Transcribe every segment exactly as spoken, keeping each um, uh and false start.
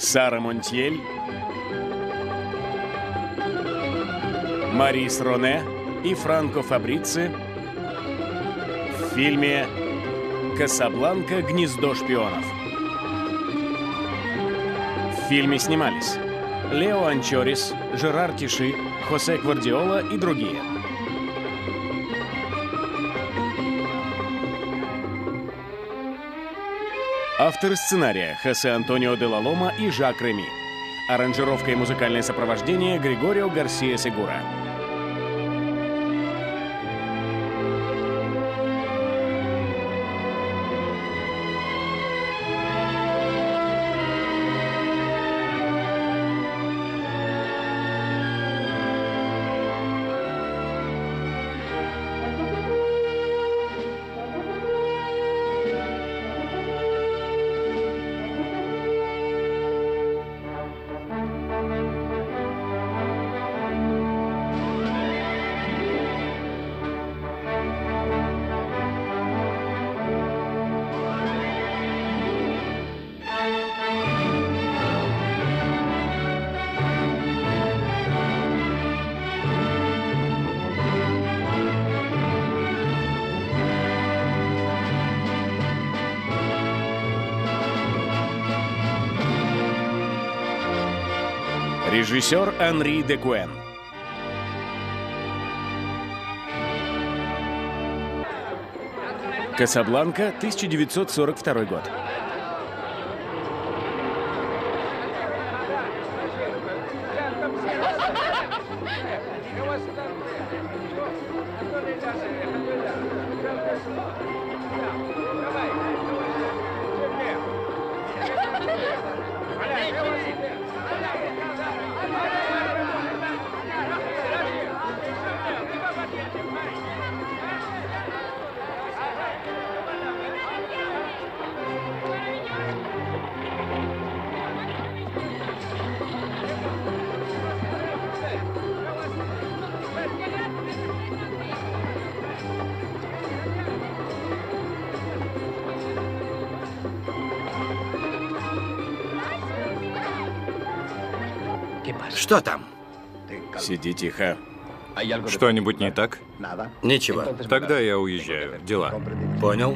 Сара Монтьель, Марис Роне и Франко Фабрици в фильме «Касабланка. Гнездо шпионов». В фильме снимались Лео Анчорис, Жерар Киши, Хосе Гвардиола и другие. Авторы сценария Хосе Антонио де ла Лома и Жак Реми. Аранжировка и музыкальное сопровождение Григорио Гарсия Сегура. Режиссер Анри де Куэн. «Касабланка», тысяча девятьсот сорок второй год. Что там? Сиди тихо. Что-нибудь не так? Ничего. Тогда я уезжаю. Дела. Понял.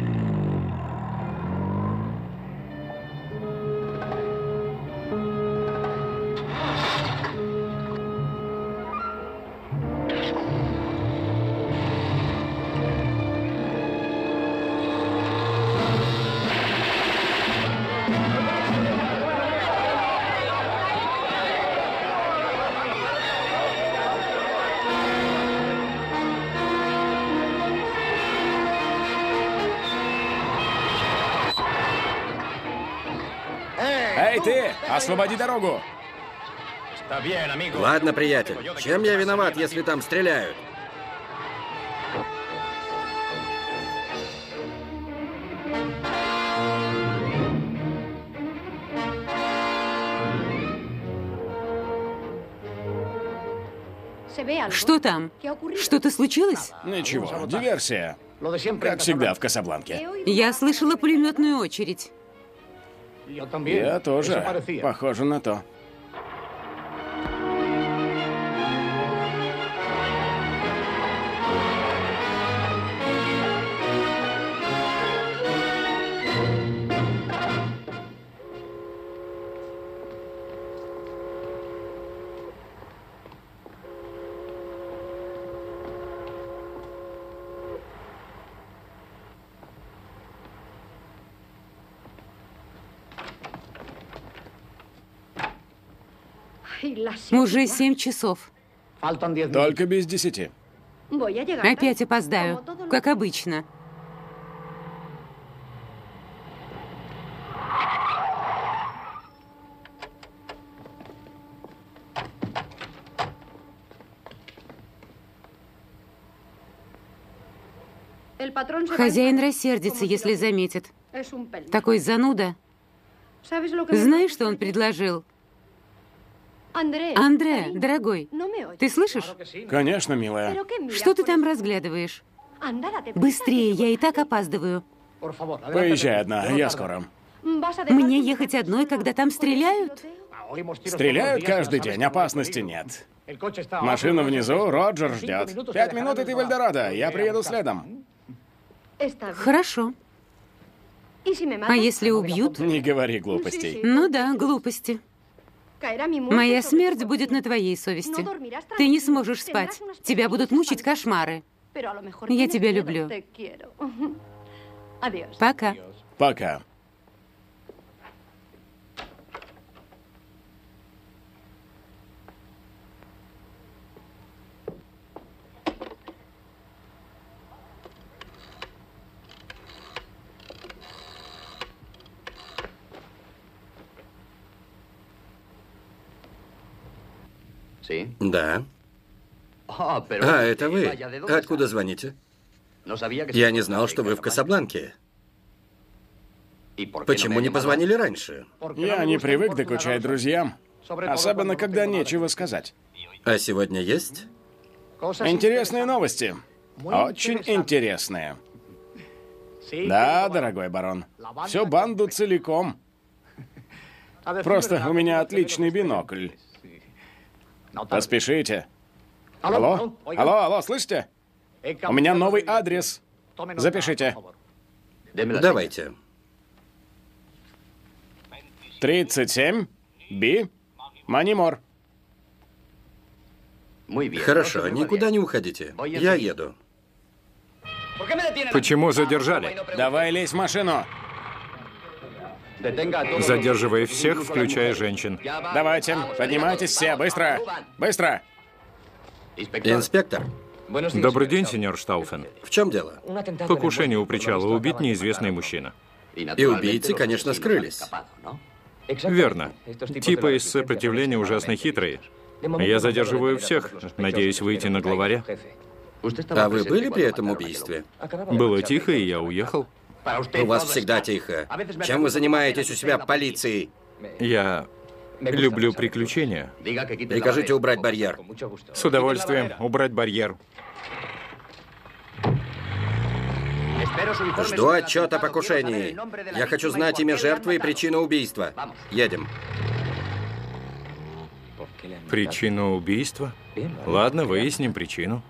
Эй, ты! Освободи дорогу! Ладно, приятель. Чем я виноват, если там стреляют? Что там? Что-то случилось? Ничего, диверсия. Как всегда в Касабланке. Я слышала пулеметную очередь. Я тоже. Похоже на то. Уже семь часов. Только без десяти. Опять опоздаю, как обычно. Хозяин рассердится, если заметит. Такой зануда. Знаешь, что он предложил? Андре, дорогой, ты слышишь? Конечно, милая. Что ты там разглядываешь? Быстрее, я и так опаздываю. Поезжай одна, я скоро. Мне ехать одной, когда там стреляют? Стреляют каждый день, опасности нет. Машина внизу, Роджер ждет. Пять минут, и ты в Эльдорадо. Я приеду следом. Хорошо. А если убьют? Не говори глупостей. Ну да, глупости. Моя смерть будет на твоей совести. Ты не сможешь спать. Тебя будут мучить кошмары. Я тебя люблю. Пока. Пока. Да. А, это вы? Откуда звоните? Я не знал, что вы в Касабланке. Почему не позвонили раньше? Я не привык докучать друзьям. Особенно, когда нечего сказать. А сегодня есть? Интересные новости. Очень интересные. Да, дорогой барон. Всю банду целиком. Просто у меня отличный бинокль. Поспешите. Алло? Алло, алло, слышите? У меня новый адрес. Запишите. Давайте. тридцать семь Би Манимор. Хорошо, никуда не уходите. Я еду. Почему задержали? Давай лезь в машину. Задерживая всех, включая женщин. Давайте, поднимайтесь все, быстро. Быстро. Инспектор, Добрый день, сеньор Штауфен. в чем дело? Покушение у причала. Убит неизвестный мужчина. И убийцы, конечно, скрылись. Верно. Типы из сопротивления ужасно хитрые. Я задерживаю всех, надеюсь выйти на главаря. А вы были при этом убийстве? Было тихо, и я уехал. У вас всегда тихо. Чем вы занимаетесь у себя в полиции? Я люблю приключения. Прикажите убрать барьер. С удовольствием убрать барьер. Жду отчет о покушении. Я хочу знать имя жертвы и причину убийства. Едем. Причину убийства? Ладно, выясним причину.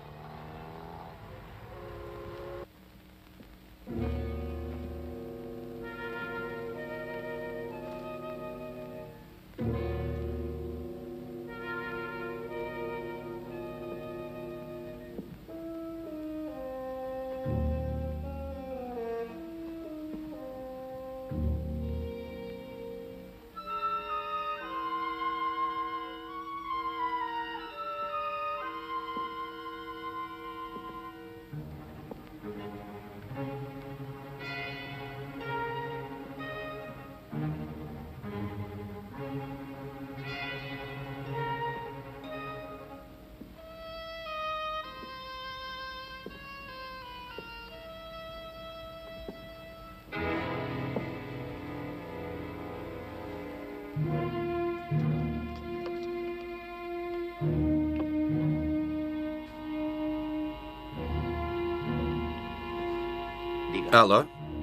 Алло?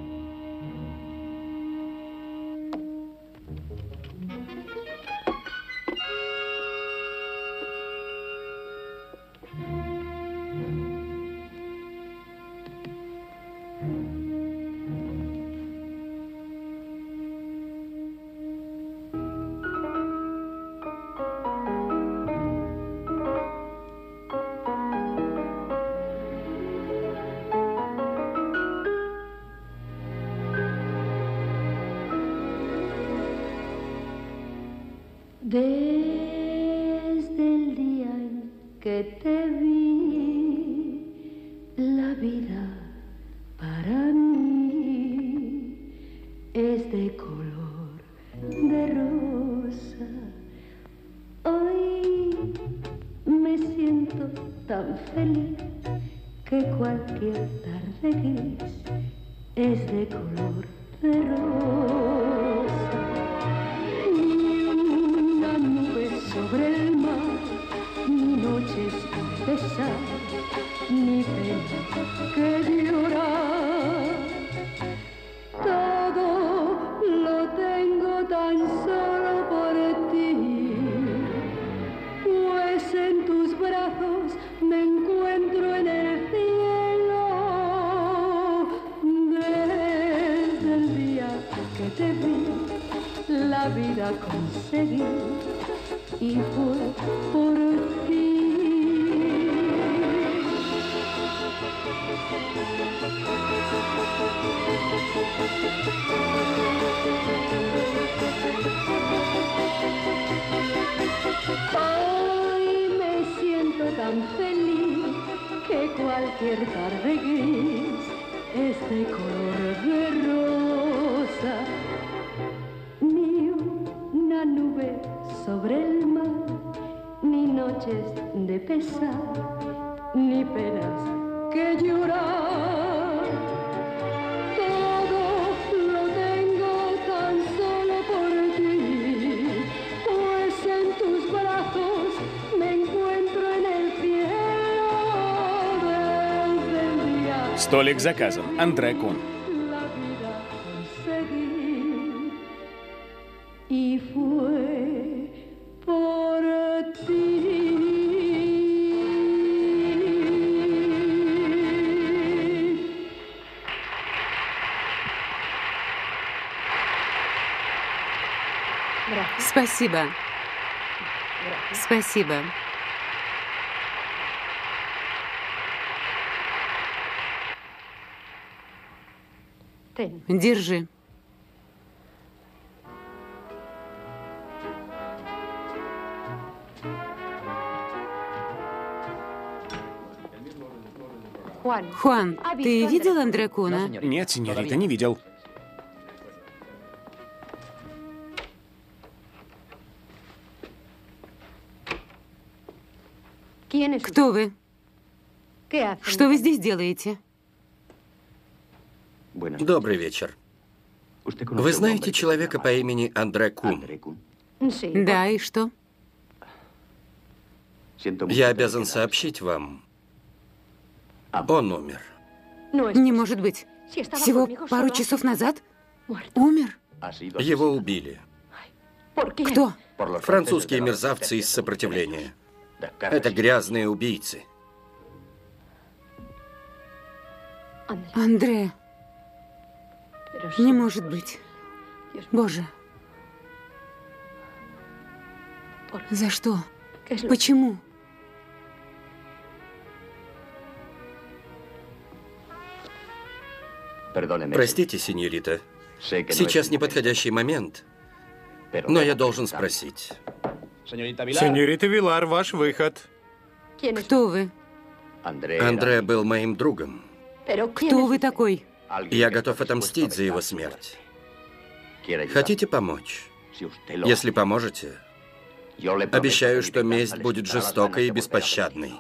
Desde el día en que te vi, la vida para mí es de color de rosa. Hoy me siento tan feliz que cualquier tarde gris es de color de rosa. Sobre el mar, ni noches de pesar, ni pena que llorar. Todo la vida conseguí y fue por ti. Hoy me siento tan feliz que cualquier tarde gris es de color de rosa. Ni una nube sobre el mar, ni noches de pesar, ni penas que llorar. Todo lo tengo tan solo por ti, pues en tus brazos me encuentro en el cielo desde el día. Столик заказан. Андре Кун. La vida conseguí y fue por ti. Спасибо. Спасибо. Ten. Держи. Juan. Хуан, ты видел Андре Куна? Нет, сеньорита, не видел. ¿Quién es? Кто вы? ¿Qué hace? Что вы здесь делаете? Добрый вечер. Вы знаете человека по имени Андре Кун? Sí. Да, и что? Я обязан сообщить вам. Он умер. No es Не может быть. Si estaba Всего conmigo пару solo. часов назад? Muerto. Умер? Его убили. ¿Por qué? Кто? Французские мерзавцы из сопротивления. Это грязные убийцы. André, Андре. pero Не sí. может быть. Боже, ¿Por за что? qué es lo Почему? Простите, сеньорита. Сейчас неподходящий момент, но я должен спросить. Сеньорита Вилар, ваш выход. ¿Quién es? Кто вы? Андре был моим другом. Pero ¿quién Кто es вы usted? такой? Я готов отомстить за его смерть. Хотите помочь? Если поможете, обещаю, что месть будет жестокой и беспощадной.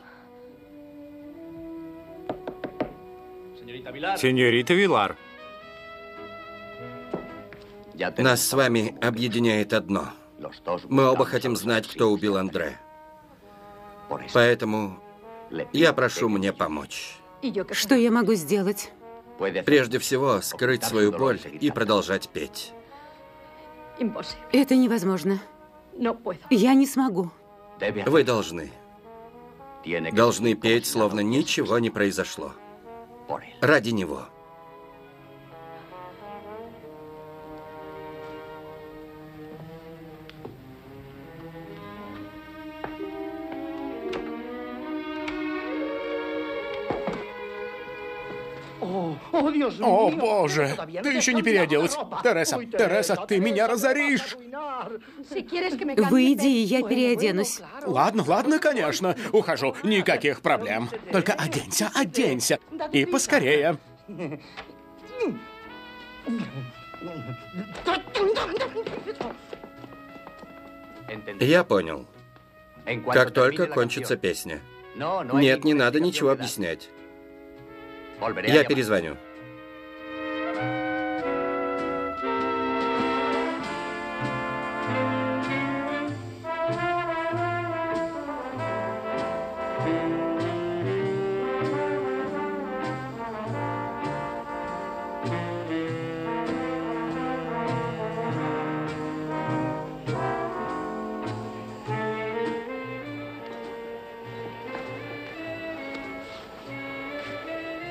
Сеньорита Вилар. Нас с вами объединяет одно. Мы оба хотим знать, кто убил Андре. Поэтому я прошу мне помочь. ¿Y yo qué? Что я могу сделать? Прежде всего, скрыть свою боль и продолжать петь. Imposible. Это невозможно. No puedo. Я не смогу. Вы должны. Должны петь, словно ничего не произошло. Ради него. О, боже! Ты еще не переоделась. Тереса, Тереса, ты меня разоришь! Si quieres que me cambie, Выйди, ve. и я переоденусь. Ладно, ладно, конечно. Ухожу. Никаких проблем. Только оденься, оденься. И поскорее. Я понял. Как только кончится песня. Нет, не надо ничего объяснять. Я перезвоню.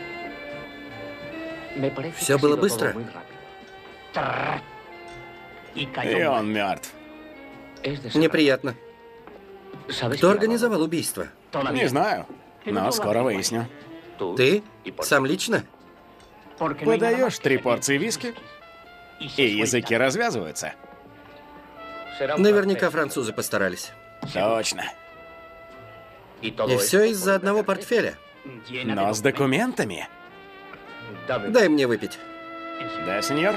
Все было быстро. И он мертв. Неприятно. Кто организовал убийство? Не знаю, но скоро выясню. Ты? Сам лично? Подаешь три порции виски, и языки развязываются. Наверняка французы постарались. Точно. И все из-за одного портфеля. Но с документами. Дай мне выпить. Да, сеньор?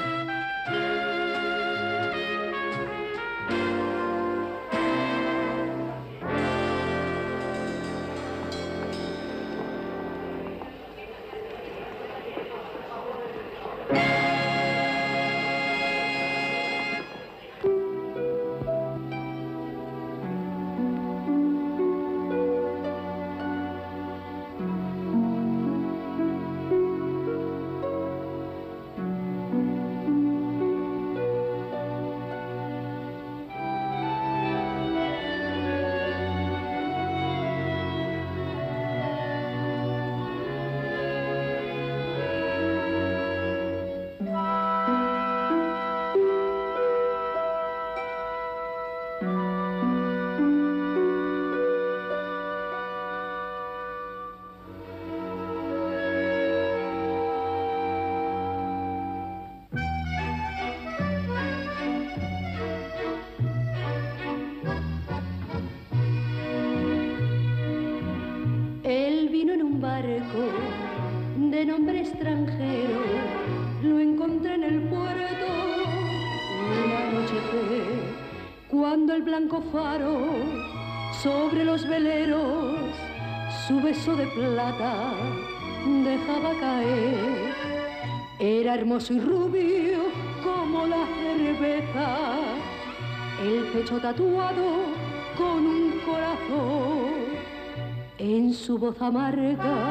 Él vino en un barco de nombre extranjero, lo encontré en el puerto una noche fue, cuando el blanco faro sobre los veleros su beso de plata dejaba caer. Era hermoso y rubio como la cerveza, el pecho tatuado con un corazón. En su voz amarga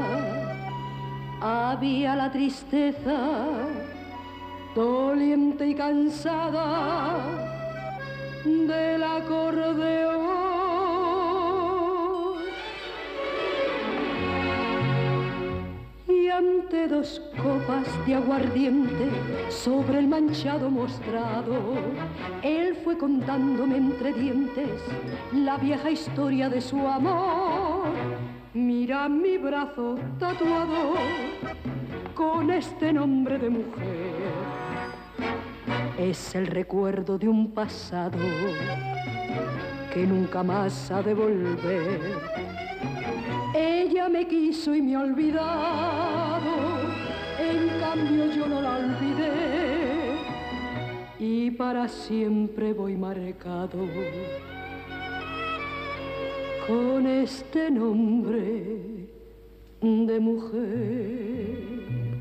había la tristeza, doliente y cansada del acordeón. Y ante dos copas de aguardiente sobre el manchado mostrado, él fue contándome entre dientes la vieja historia de su amor. Mira mi brazo tatuado con este nombre de mujer. Es el recuerdo de un pasado que nunca más ha de volver. Ella me quiso y me ha olvidado, en cambio yo no la olvidé. Y para siempre voy marcado con este nombre de mujer.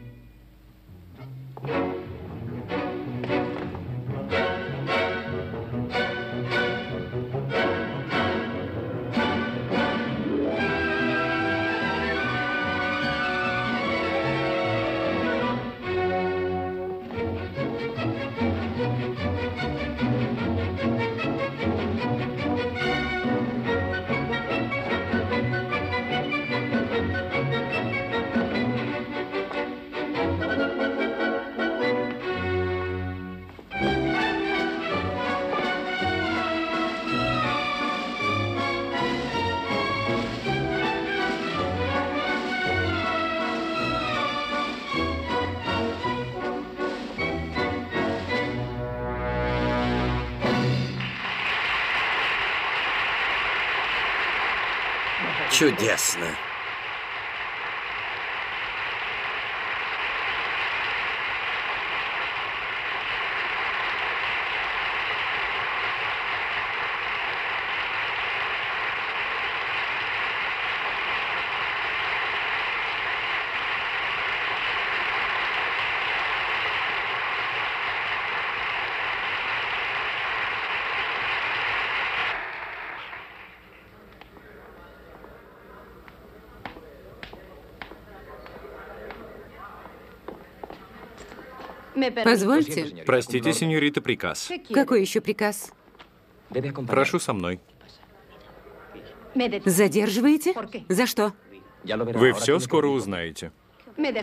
Чудесно. Позвольте. Простите, сеньорита, приказ. Какой еще приказ? Прошу со мной. Задерживаете? За что? Вы все скоро узнаете.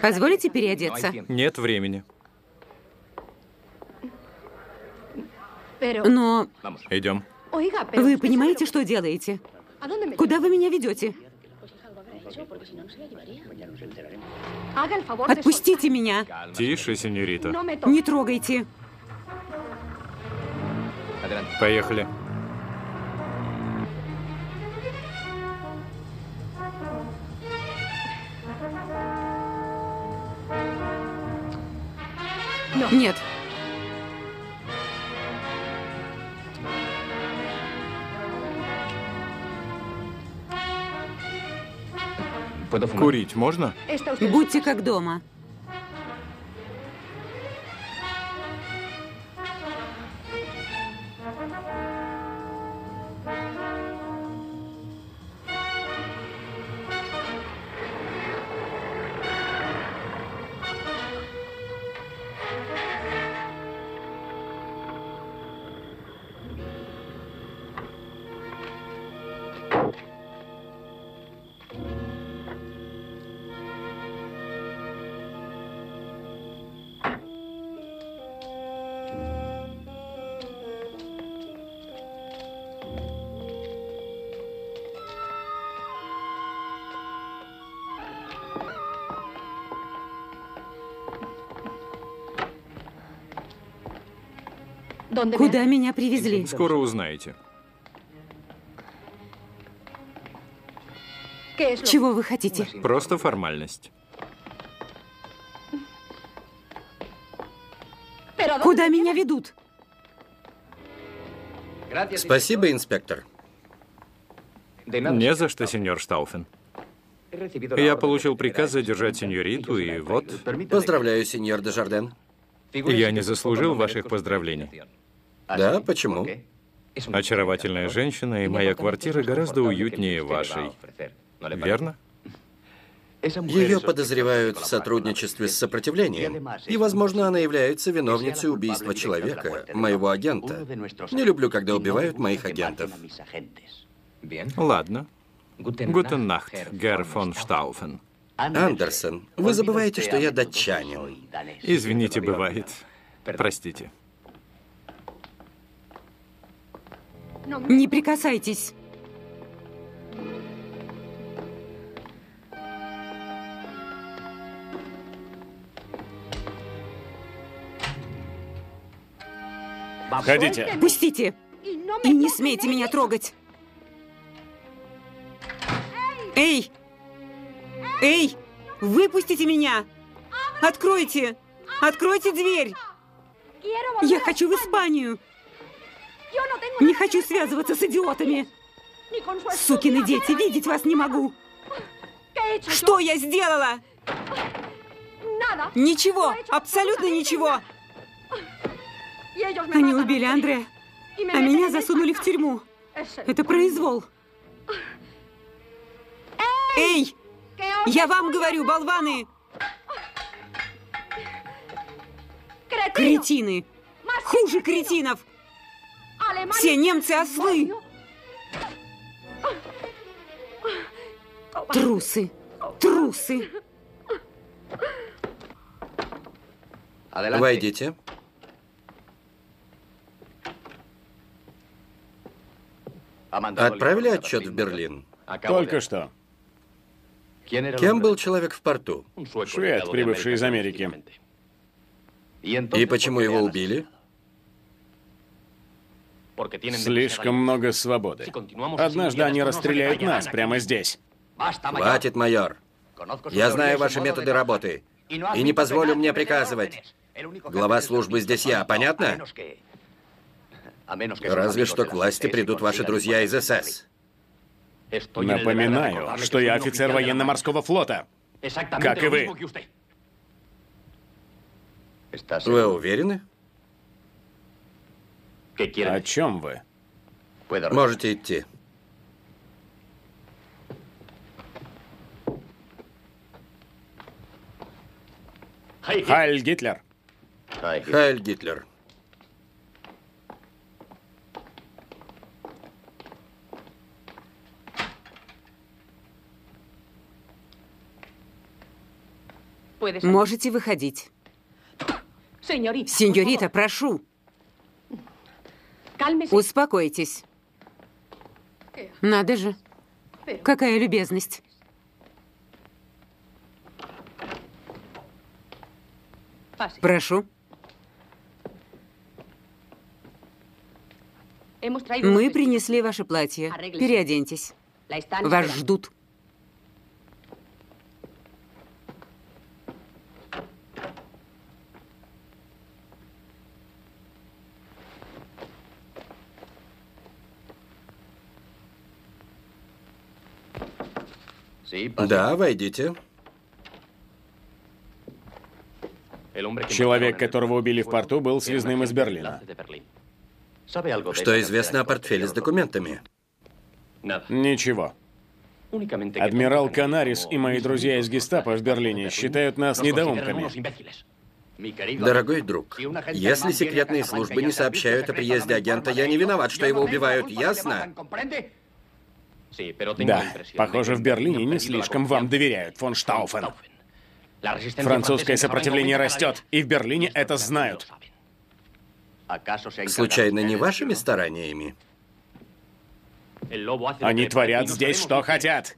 Позволите переодеться? Нет времени. Но Идем. вы понимаете, что делаете? Куда вы меня ведете? Отпустите меня! Тише, сеньорита. Не трогайте! Поехали. Нет. Курить можно? Будьте как дома. Куда меня привезли? Скоро узнаете. Чего вы хотите? Просто формальность. Куда меня ведут? Спасибо, инспектор. Не за что, сеньор Штауфен. Я получил приказ задержать сеньориту, и вот... Поздравляю, сеньор Дежарден. Я не заслужил ваших поздравлений. Да, почему? Очаровательная женщина, и моя квартира гораздо уютнее вашей. Верно? Ее подозревают в сотрудничестве с сопротивлением. И, возможно, она является виновницей убийства человека, моего агента. Не люблю, когда убивают моих агентов. Ладно. Гутен Нахт, Герр фон Штауфен. Андерсон, вы забываете, что я датчанин. Извините, бывает. Простите. Не прикасайтесь. Входите. Пустите. И не смейте меня трогать. Эй! Эй! Выпустите меня! Откройте! Откройте дверь! Я хочу в Испанию! Не хочу связываться с идиотами! Сукины дети, видеть вас не могу! Что я сделала? Ничего! Абсолютно ничего! Они убили Андрея, а меня засунули в тюрьму. Это произвол. Эй! Я вам говорю, болваны! Кретины! Хуже кретинов! Все немцы ослы! Трусы! Трусы! Войдите. Отправили отчет в Берлин? Только что. Кем был человек в порту? Швед, прибывший из Америки. И почему его убили? Слишком много свободы. Однажды они расстреляют нас прямо здесь. Хватит, майор. Я знаю ваши методы работы. И не позволю мне приказывать. Глава службы здесь я, понятно? Разве что к власти придут ваши друзья из эс эс. Напоминаю, что я офицер военно-морского флота. Как и вы. Вы уверены? О чем вы? Можете идти. Хайль Гитлер. Хайль Гитлер. Можете выходить. Сеньорита, прошу. Успокойтесь. Надо же. Какая любезность. Прошу. Мы принесли ваше платье. Переоденьтесь. Вас ждут. Да, войдите. Человек, которого убили в порту, был связным из Берлина. Что известно о портфеле с документами? Ничего. Адмирал Канарис и мои друзья из гестапо в Берлине считают нас недоумками. Дорогой друг, если секретные службы не сообщают о приезде агента, я не виноват, что его убивают, ясно? Да, похоже, в Берлине не слишком вам доверяют, фон Штауфен. Французское сопротивление растет, и в Берлине это знают. Случайно не вашими стараниями? Они творят здесь, что хотят.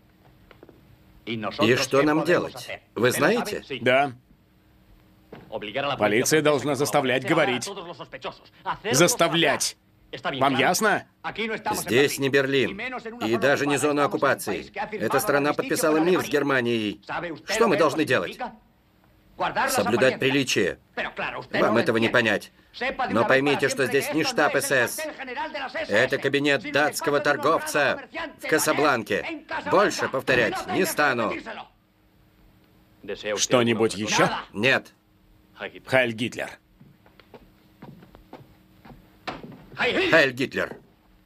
И что нам делать? Вы знаете? Да. Полиция должна заставлять говорить. Заставлять. Вам ясно? Здесь не Берлин. И даже не зона оккупации. Эта страна подписала мир с Германией. Что мы должны делать? Соблюдать приличие. Вам этого не понять. Но поймите, что здесь не штаб СС. Это кабинет датского торговца в Касабланке. Больше повторять не стану. Что-нибудь еще? Нет. Хайль Гитлер. Хайль Гитлер.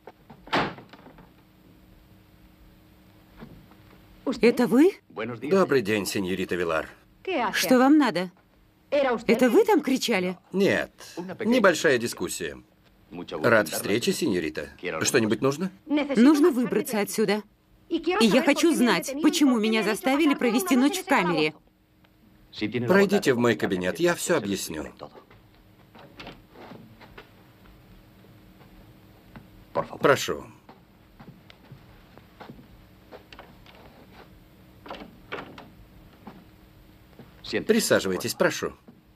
Это вы? Добрый день, сеньорита Вилар. Что вам надо? Это вы там кричали? Нет. Небольшая дискуссия. Рад встрече, сеньорита. Что-нибудь нужно? Нужно выбраться отсюда. И я хочу знать, почему меня заставили провести ночь в камере. Пройдите в мой кабинет, я все объясню. Прошу. Присаживайтесь, прошу.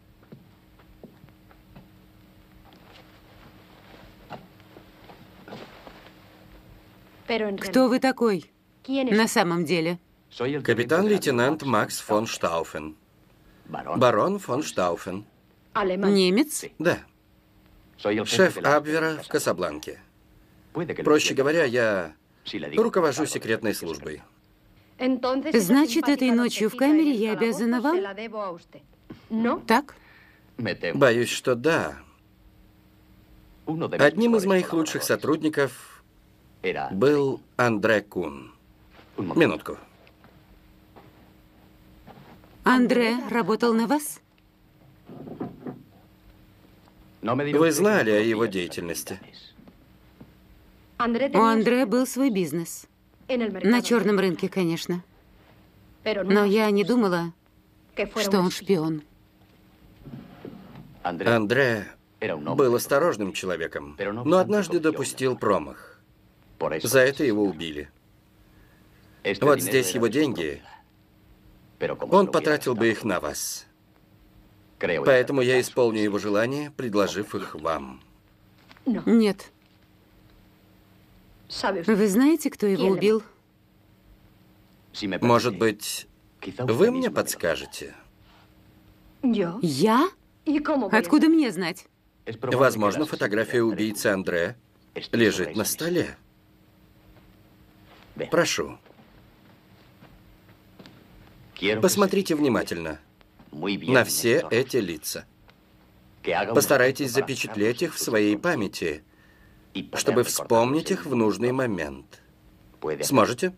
Кто вы такой на самом деле? Капитан-лейтенант Макс фон Штауфен. Барон фон Штауфен. Немец? Да. Шеф Абвера в Касабланке. Проще говоря, я руковожу секретной службой. Значит, этой ночью в камере я обязана вам? Так? Боюсь, что да. Одним из моих лучших сотрудников был Андре Кун. Минутку. Андре работал на вас? Вы знали о его деятельности? У Андре был свой бизнес. На черном рынке, конечно. Но я не думала, что он шпион. Андре был осторожным человеком, но однажды допустил промах. За это его убили. Вот здесь его деньги. Он потратил бы их на вас. Поэтому я исполню его желание, предложив их вам. Нет. Вы знаете, кто его убил? Может быть, вы мне подскажете? Я? Откуда мне знать? Возможно, фотография убийцы Андре лежит на столе. Прошу. Посмотрите внимательно на все эти лица. Постарайтесь запечатлеть их в своей памяти, чтобы вспомнить их в нужный момент. Сможете?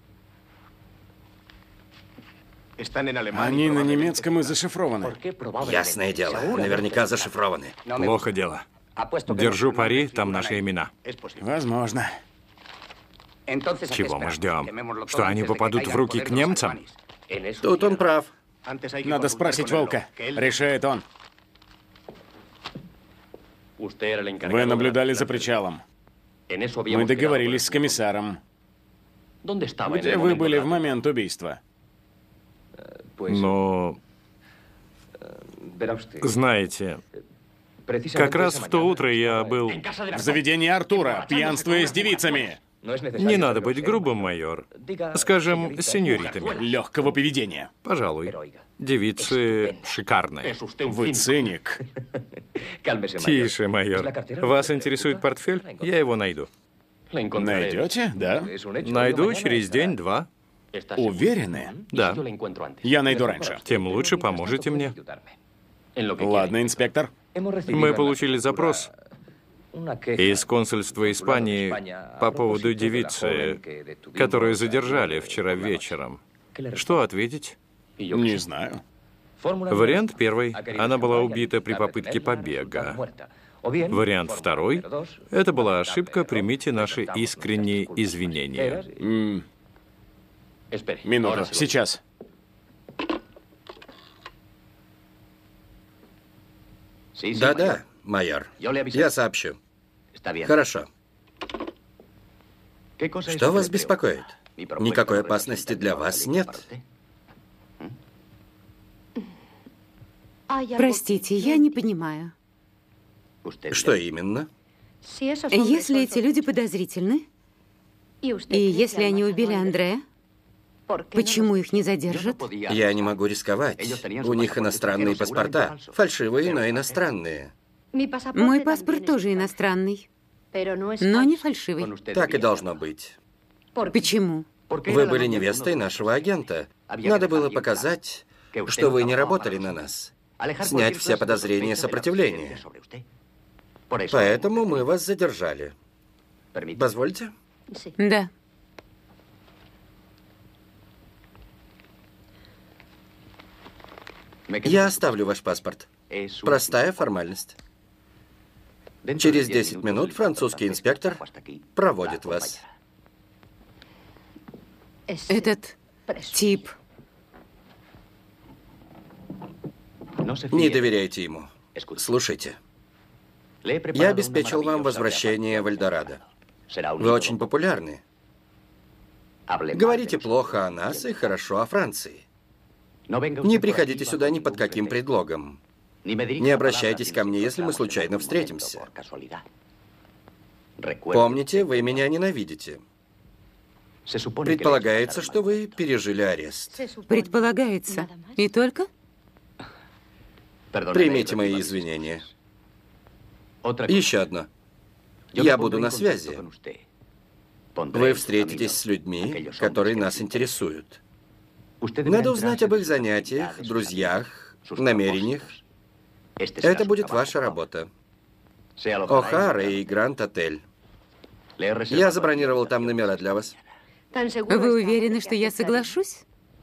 Они на немецком и зашифрованы. Ясное дело, наверняка зашифрованы. Плохо дело. Держу пари, там наши имена. Возможно. Чего мы ждем? Что они попадут в руки к немцам? Тут он прав. Надо спросить Волка. Решает он. Вы наблюдали за причалом. Мы договорились с комиссаром. Где вы были в момент убийства? Но, знаете, как раз в то утро я был... В заведении Артура, пьянствуя с девицами. Не надо быть грубым, майор. Скажем, с сеньоритами. Легкого поведения. Пожалуй. Девицы шикарные. Вы циник. Тише, майор. Вас интересует портфель? Я его найду. Найдете, да? Найду через день-два. Уверены? Да. Я найду раньше. Тем лучше поможете мне. Ладно, инспектор. Мы получили запрос из консульства Испании по поводу девицы, которую задержали вчера вечером. Что ответить? Не знаю. Вариант первый. Она была убита при попытке побега. Вариант второй. Это была ошибка. Примите наши искренние извинения. М, Минуту. Сейчас. Да-да, майор. Я сообщу. Хорошо. Что вас беспокоит? Никакой опасности для вас нет. Простите, я не понимаю. Что именно? Если эти люди подозрительны, и если они убили Андрея, почему их не задержат? Я не могу рисковать. У них иностранные паспорта. Фальшивые, но иностранные. Мой паспорт тоже иностранный, но не фальшивый. Так и должно быть. Почему? Вы были невестой нашего агента. Надо было показать, что вы не работали на нас. Снять все подозрения сопротивления. Поэтому мы вас задержали. Позвольте? Да. Я оставлю ваш паспорт. Простая формальность. Через десять минут французский инспектор проводит вас. Этот тип. Не доверяйте ему. Слушайте. Я обеспечил вам возвращение в Эльдорадо. Вы очень популярны. Говорите плохо о нас и хорошо о Франции. Не приходите сюда ни под каким предлогом. Не обращайтесь ко мне, если мы случайно встретимся. Помните, вы меня ненавидите. Предполагается, что вы пережили арест. Предполагается. И только? Примите мои извинения. Еще одно. Я буду на связи. Вы встретитесь с людьми, которые нас интересуют. Надо узнать об их занятиях, друзьях, намерениях. Это будет ваша работа. О'Хара и Гранд-отель. Я забронировал там номера для вас. Вы уверены, что я соглашусь?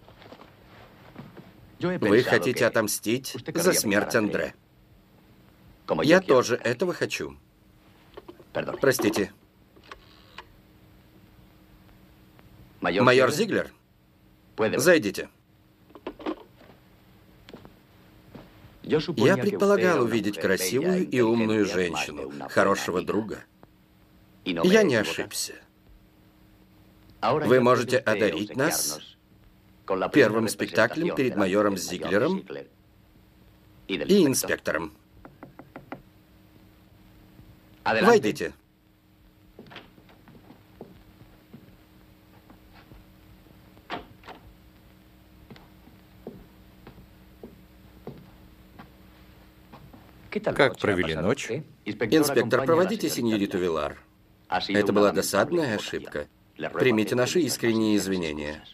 Вы хотите отомстить за смерть Андре. Я тоже этого хочу. Простите. Майор Зиглер, зайдите. Я предполагал увидеть красивую и умную женщину, хорошего друга. Я не ошибся. Вы можете одарить нас первым спектаклем перед майором Зиглером и инспектором. Войдите. Как провели ночь? Инспектор, проводите сеньориту Вилар. Это была досадная ошибка. Примите наши искренние извинения.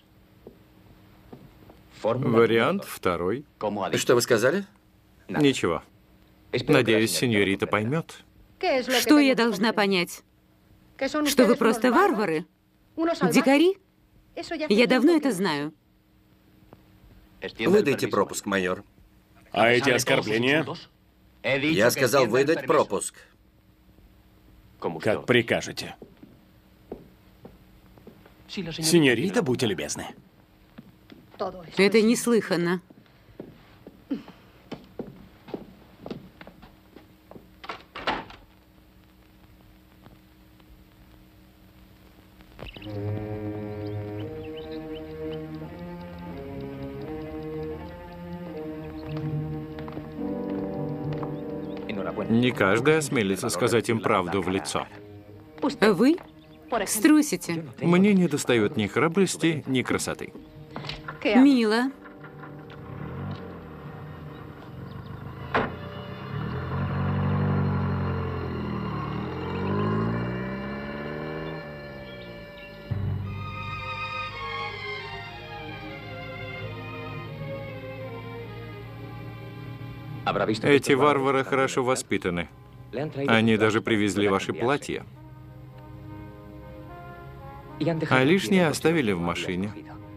Вариант второй. Что вы сказали? Ничего. Надеюсь, сеньорита поймет. Что я должна понять? Что вы просто варвары? Дикари? Я давно это знаю. Выдайте пропуск, майор. А эти оскорбления? Я сказал выдать пропуск. Как прикажете. Сеньорита, будьте любезны. Это неслыханно. Не каждый осмелится сказать им правду в лицо. Вы струсите. Мне не достает ни храбрости, ни красоты. Мило. Эти варвары хорошо воспитаны. Они даже привезли ваши платья. А лишнее оставили в машине.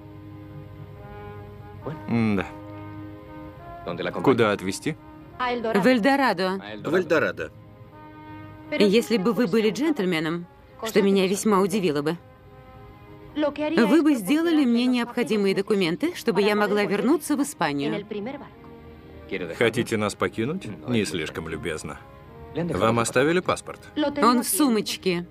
Да. Куда отвезти? В Эльдорадо. В Эльдорадо. Если бы вы были джентльменом, что меня весьма удивило бы, вы бы сделали мне необходимые документы, чтобы я могла вернуться в Испанию. Хотите нас покинуть? Не слишком любезно. Вам оставили паспорт? Он в сумочке.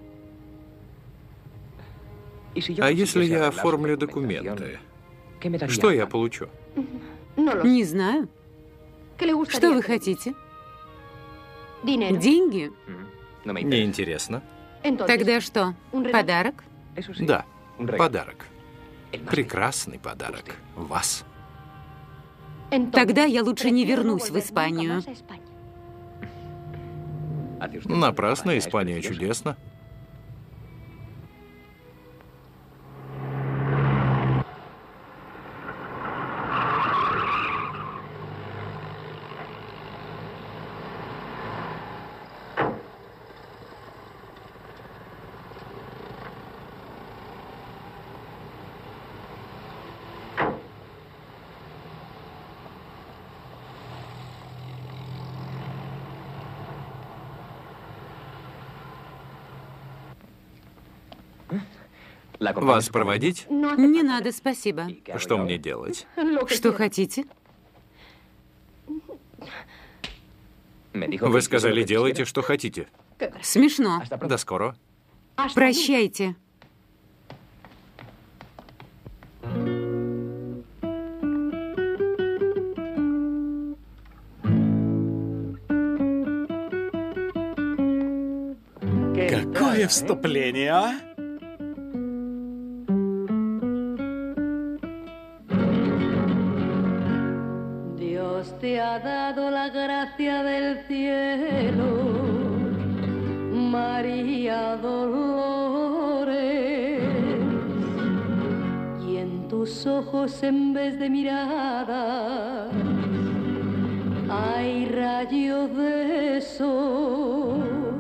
А если я оформлю документы, что я получу? Не знаю. Что вы хотите? Деньги? Неинтересно. Тогда что? Подарок? Да, подарок. Прекрасный подарок. Вас. Тогда я лучше не вернусь в Испанию. Напрасно, Испания чудесна. Вас проводить? Не надо, спасибо. Что мне делать? Что хотите? Вы сказали, делайте, что хотите. Смешно. До скорого. Прощайте. Какое вступление, а? Dios te ha dado la gracia del cielo, María Dolores, y en tus ojos en vez de mirada hay rayos de sol.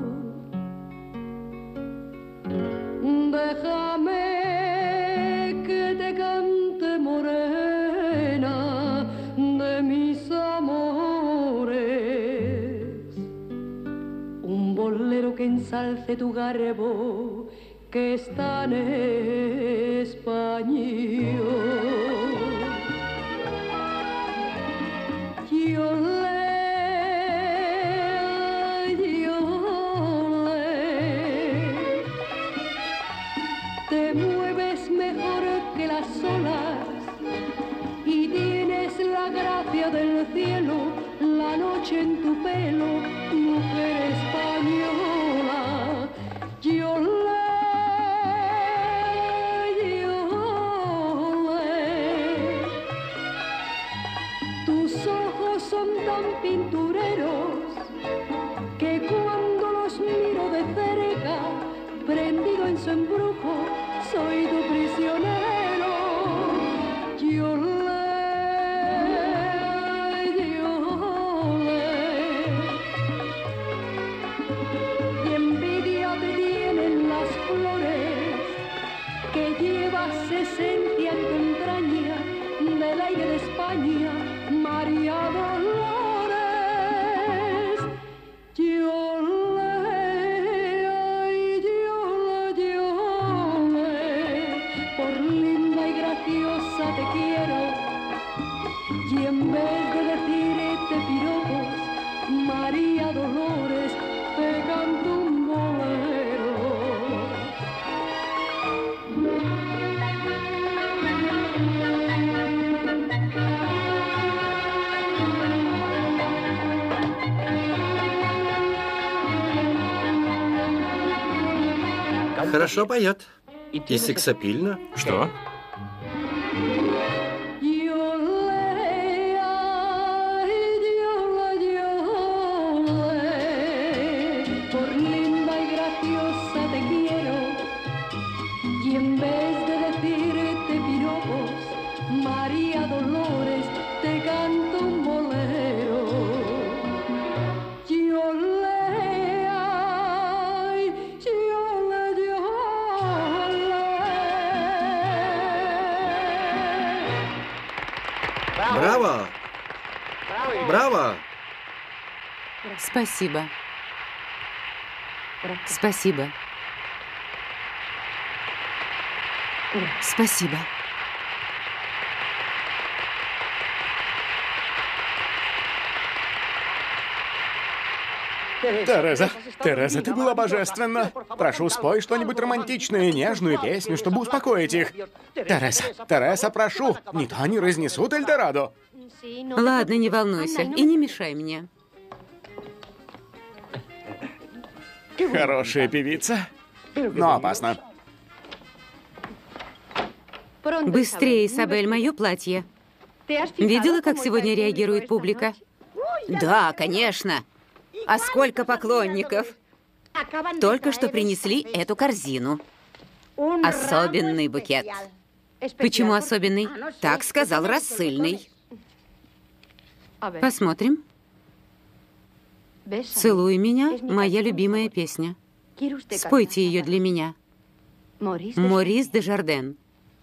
Déjame que te cante, morena, de mis amores, un bolero que ensalce tu garbo, que es tan español. Yo te mueves mejor que las olas y tienes la gracia del cielo, la noche en tu pelo, mujer española. Yo le, yo le. Tus ojos son tan pintureros que cuando los miro de cerca, prendido en su embrujo, soy tu prisionero. Yo le, yo le. Y envidia te tienen las flores que llevas esencia en tu entraña del aire de España, María Dolores. Yo te quiero y en vez de decirte piropos, María Dolores, te canto un bolero. Хорошо поет. И сексапильно. Что? Браво! Браво! Спасибо. Спасибо. Спасибо. Тереза, Тереза, ты была божественна. Прошу, спой что-нибудь романтичное, нежную песню, чтобы успокоить их. Тереза, Тереза, прошу, не то они разнесут Эльдорадо. Ладно, не волнуйся и не мешай мне. Хорошая певица, но опасно. Быстрее, Исабель, мое платье. Видела, как сегодня реагирует публика? Да, конечно. А сколько поклонников? Только что принесли эту корзину. Особенный букет. Почему особенный? Так сказал рассыльный. Посмотрим. «Целуй меня» — моя любимая песня. Спойте ее для меня. Морис де Жарден.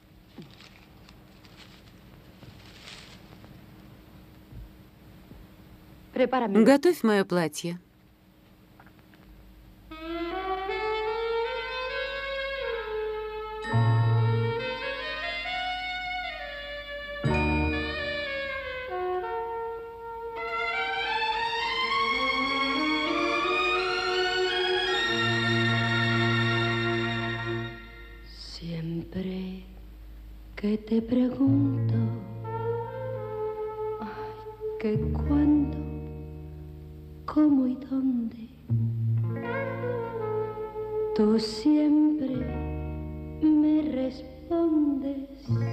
Готовь мое платье. Siempre que te pregunto, ay, que cuándo, cómo y dónde, tú siempre me respondes,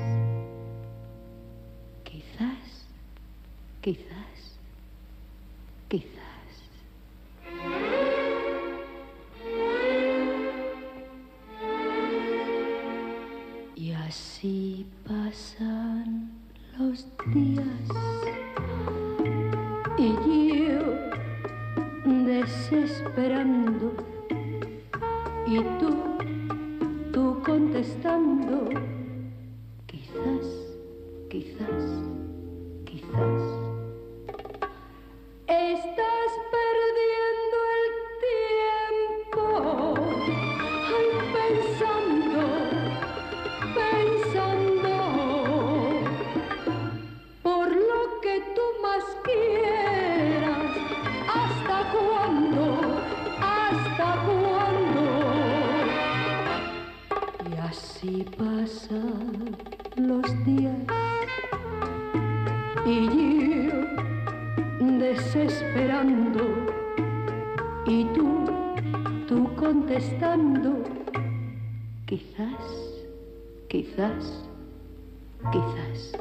quizás, quizás, quizás. Y así pasan los días y yo desesperando y tú, tú contestando, quizás, quizás, quizás. Estás perdiendo el tiempo, ay, pensando, pensando, por lo que tú más quieras. ¿Hasta cuándo? ¿Hasta cuándo? Y así pasan los días y yo desesperando y tú, tú contestando, quizás, quizás, quizás.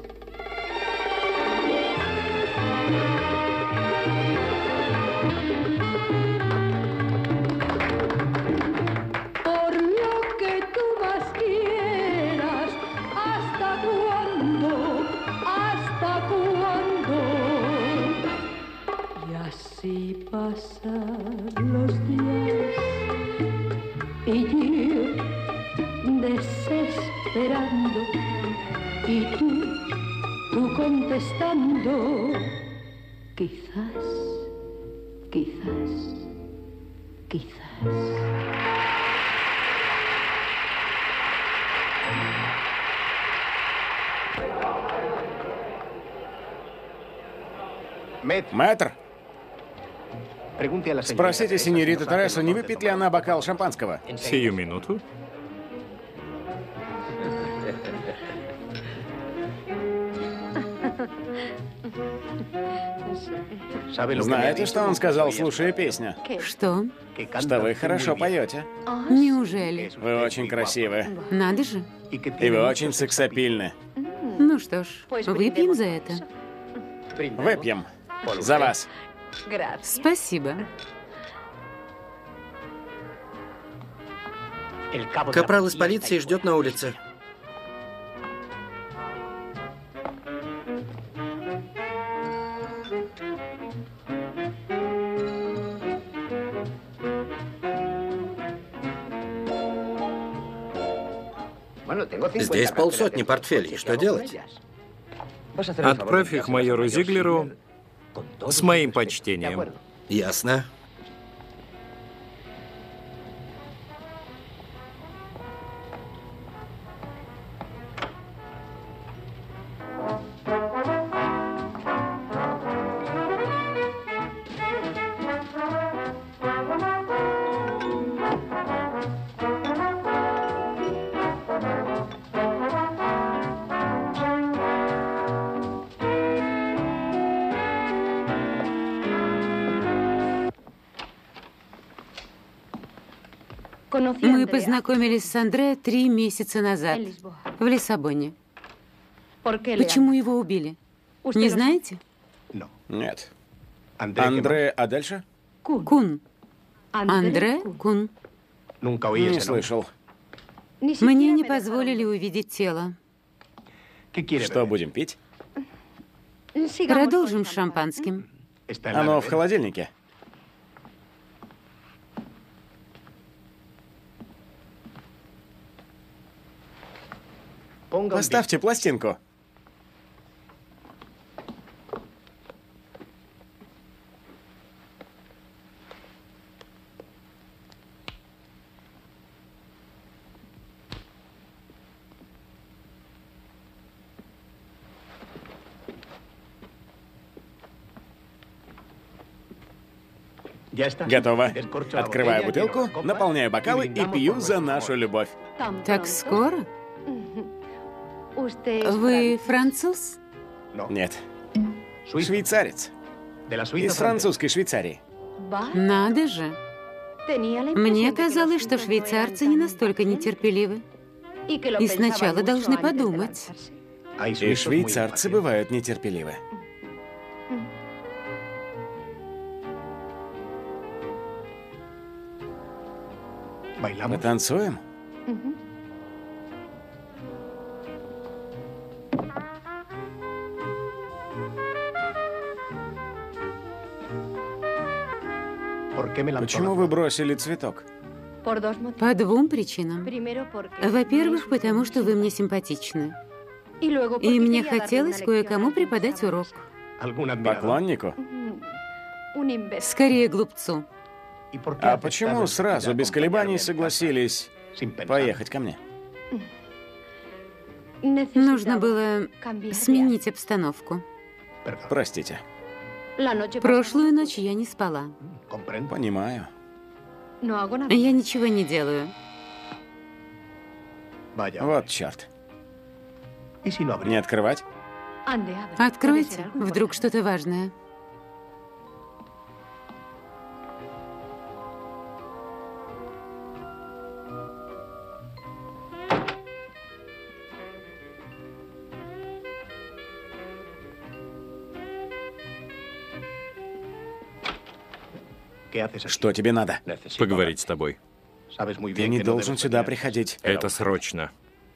Por lo que tú más quieras, ¿hasta cuándo? ¿Hasta cuándo? Y así pasan los días y yo desesperando y tú, tú contestando, quizás, quizás, quizás. Мэтр, спросите сеньориту Тересу, не выпьет ли она бокал шампанского? Сию минуту. Знаете, что он сказал, слушая песню? Что? Что вы хорошо поете. Неужели? Вы очень красивы. Надо же. И вы очень сексапильны. Ну что ж, выпьем за это. Выпьем. За вас. Спасибо. Капрал из полиции ждет на улице. Здесь полсотни портфелей. Что делать? Отправь их майору Зиглеру с моим почтением. Ясно. Мы познакомились с Андре три месяца назад в Лиссабоне. Почему его убили? Не знаете? Нет. Андре, а дальше? Кун. Андре Кун. Не слышал. Мне не позволили увидеть тело. Что будем пить? Продолжим с шампанским. Оно в холодильнике. Поставьте пластинку. Готово. Открываю бутылку, наполняю бокалы и пью за нашу любовь. Так скоро? Вы француз? Нет. Швейцарец. Из французской Швейцарии. Надо же. Мне казалось, что швейцарцы не настолько нетерпеливы. И сначала должны подумать. И швейцарцы бывают нетерпеливы. Мы танцуем? Почему вы бросили цветок? По двум причинам. Во-первых, потому что вы мне симпатичны. И мне хотелось кое-кому преподать урок. Поклоннику? Скорее, глупцу. А почему сразу, без колебаний, согласились поехать ко мне? Нужно было сменить обстановку. Простите. Прошлую ночь я не спала. Понимаю. Я ничего не делаю. Вот черт. Не открывать? Откройте, вдруг что-то важное. Что тебе надо? Поговорить с тобой. Ты не должен сюда приходить. Это срочно.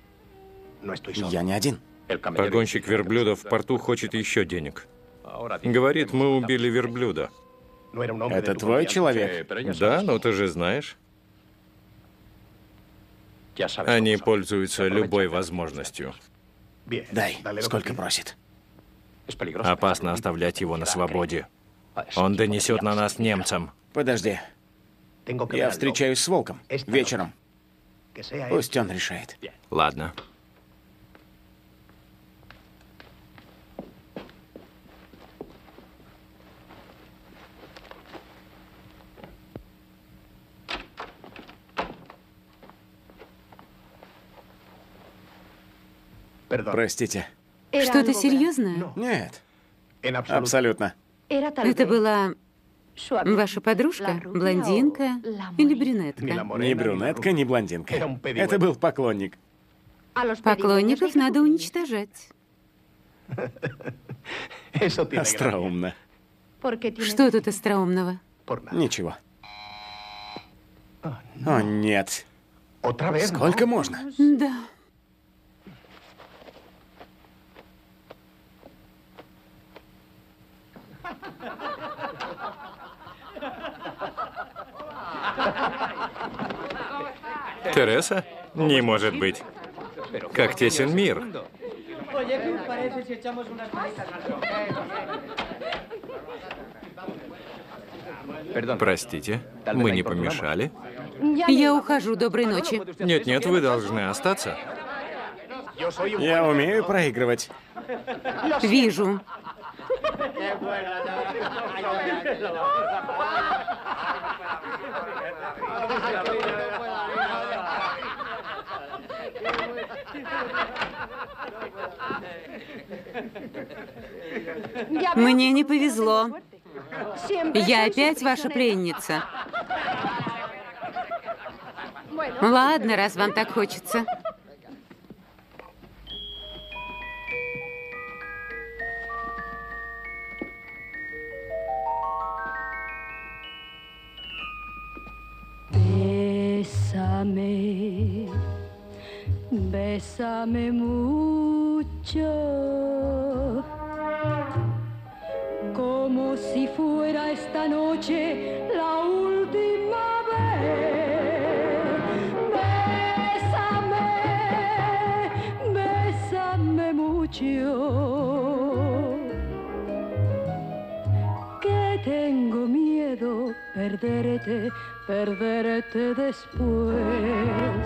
Я не один. Погонщик верблюда в порту хочет еще денег. Говорит, мы убили верблюда. Это твой человек? Да, но ты же знаешь. Они пользуются любой возможностью. Дай, сколько просит. Опасно оставлять его на свободе. Он донесет на нас немцам. Подожди. Я встречаюсь с Волком вечером. Пусть он решает. Ладно. Простите. Что-то серьезное? Нет. Абсолютно. Это была ваша подружка? Блондинка или брюнетка? Ни брюнетка, ни блондинка. Это был поклонник. Поклонников надо уничтожать. Остроумно. Что тут остроумного? Ничего. О, нет. Сколько можно? Да. Тереса? Не может быть. Как тесен мир. Простите, мы не помешали? Я ухожу. Доброй ночи. Нет-нет, вы должны остаться. Я умею проигрывать. Вижу. Мне не повезло. Я опять ваша пленница. Ладно, раз вам так хочется. Bésame, bésame mucho, como si fuera esta noche la última vez. Bésame, bésame mucho, que tengo miedo perderte, perderte después.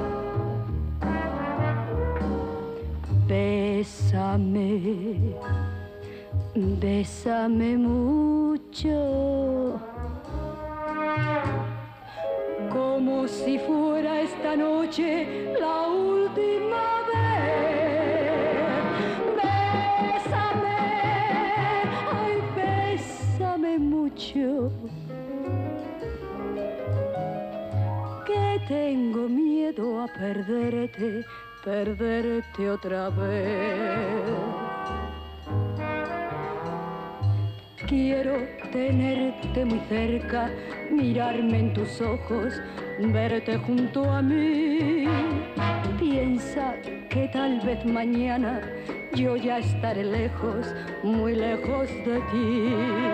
Bésame, bésame mucho, como si fuera esta noche la última vez. Bésame, ay, bésame mucho, que tengo miedo a perderte, perderte otra vez. Quiero tenerte muy cerca, mirarme en tus ojos, verte junto a mí. Piensa que tal vez mañana yo ya estaré lejos, muy lejos de ti.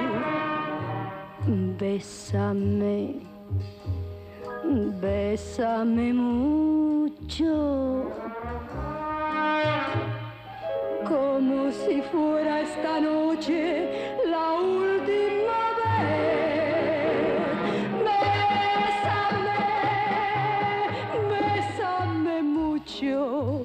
Bésame, bésame mucho, como si fuera esta noche la última vez. Bésame, bésame mucho,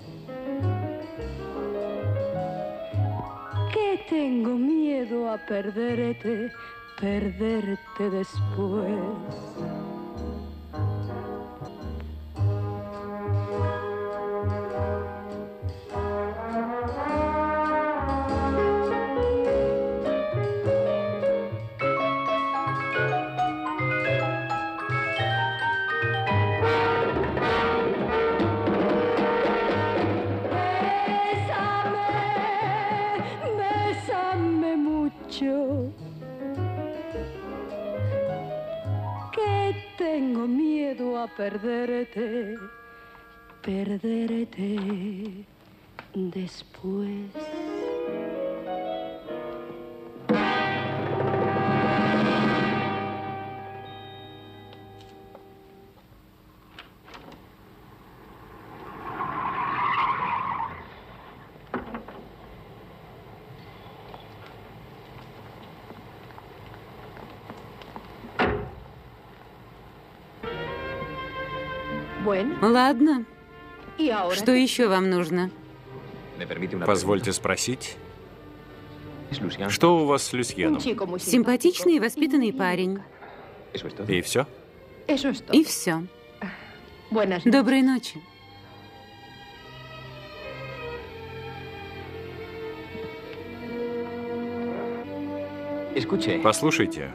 que tengo miedo a perderte, perderte después. Tengo miedo a perderte, perderte después. Ладно. Что еще вам нужно? Позвольте спросить, что у вас с Люсьеном? Симпатичный и воспитанный парень. И все? И все. Доброй ночи. Послушайте,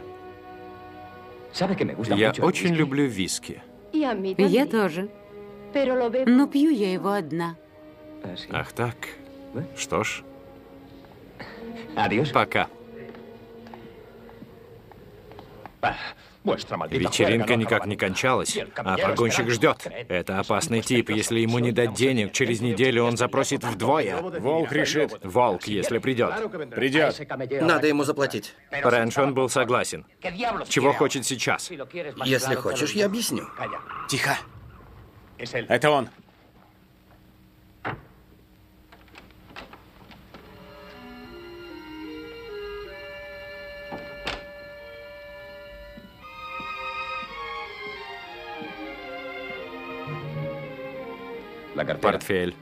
я очень люблю виски. Я тоже. Но пью я его одна. Ах так. Что ж. Пока. Вечеринка никак не кончалась, а погонщик ждет. Это опасный тип. Если ему не дать денег, через неделю он запросит вдвое. Волк решит. Волк, если придет. Придет. Надо ему заплатить. Раньше он был согласен. Чего хочет сейчас? Если хочешь, я объясню. Тихо. Это он. Портфель.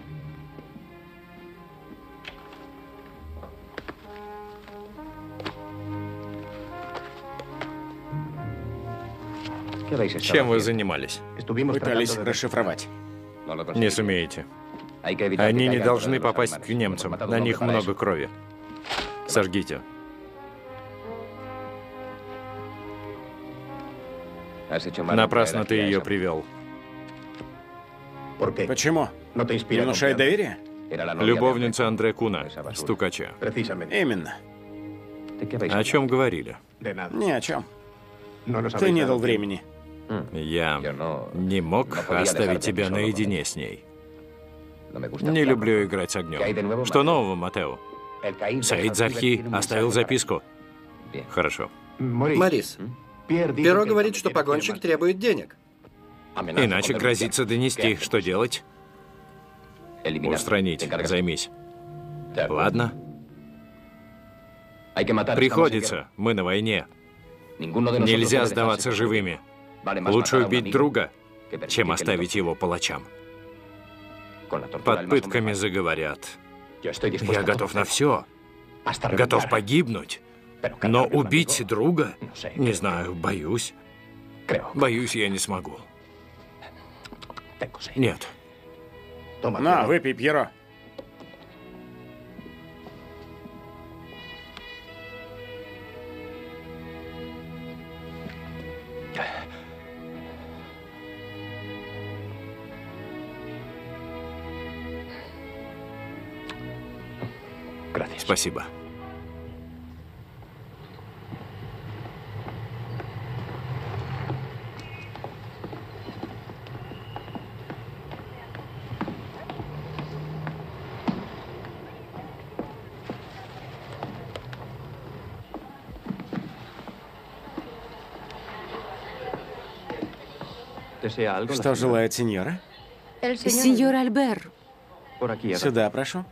Чем вы занимались? Пытались расшифровать. Не сумеете. Они не должны попасть к немцам. На них много крови. Сожгите. Напрасно ты ее привел. Почему? Не внушает доверия? Любовница Андре Куна, стукача. Именно. О чем говорили? Ни о чем. Ты не дал времени. Я не мог оставить тебя наедине с ней. Не люблю играть с огнем. Что нового, Матео? Саид Зархи оставил записку. Хорошо. Морис, Перо говорит, что погонщик требует денег. Иначе грозится донести. Что делать? Устранить. Займись. Ладно? Приходится. Мы на войне. Нельзя сдаваться живыми. Лучше убить друга, чем оставить его палачам. Под пытками заговорят. Я готов на все. Готов погибнуть. Но убить друга? Не знаю, боюсь. Боюсь, я не смогу. Нет. На, выпей, Пьеро. Спасибо. Что желает сеньора? Сеньор Альбер. Сюда, прошу.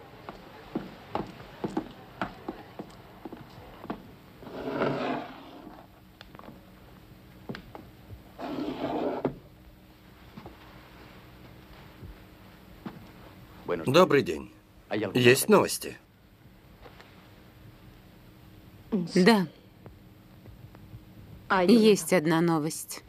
Добрый день. Есть новости? Да. Есть одна новость.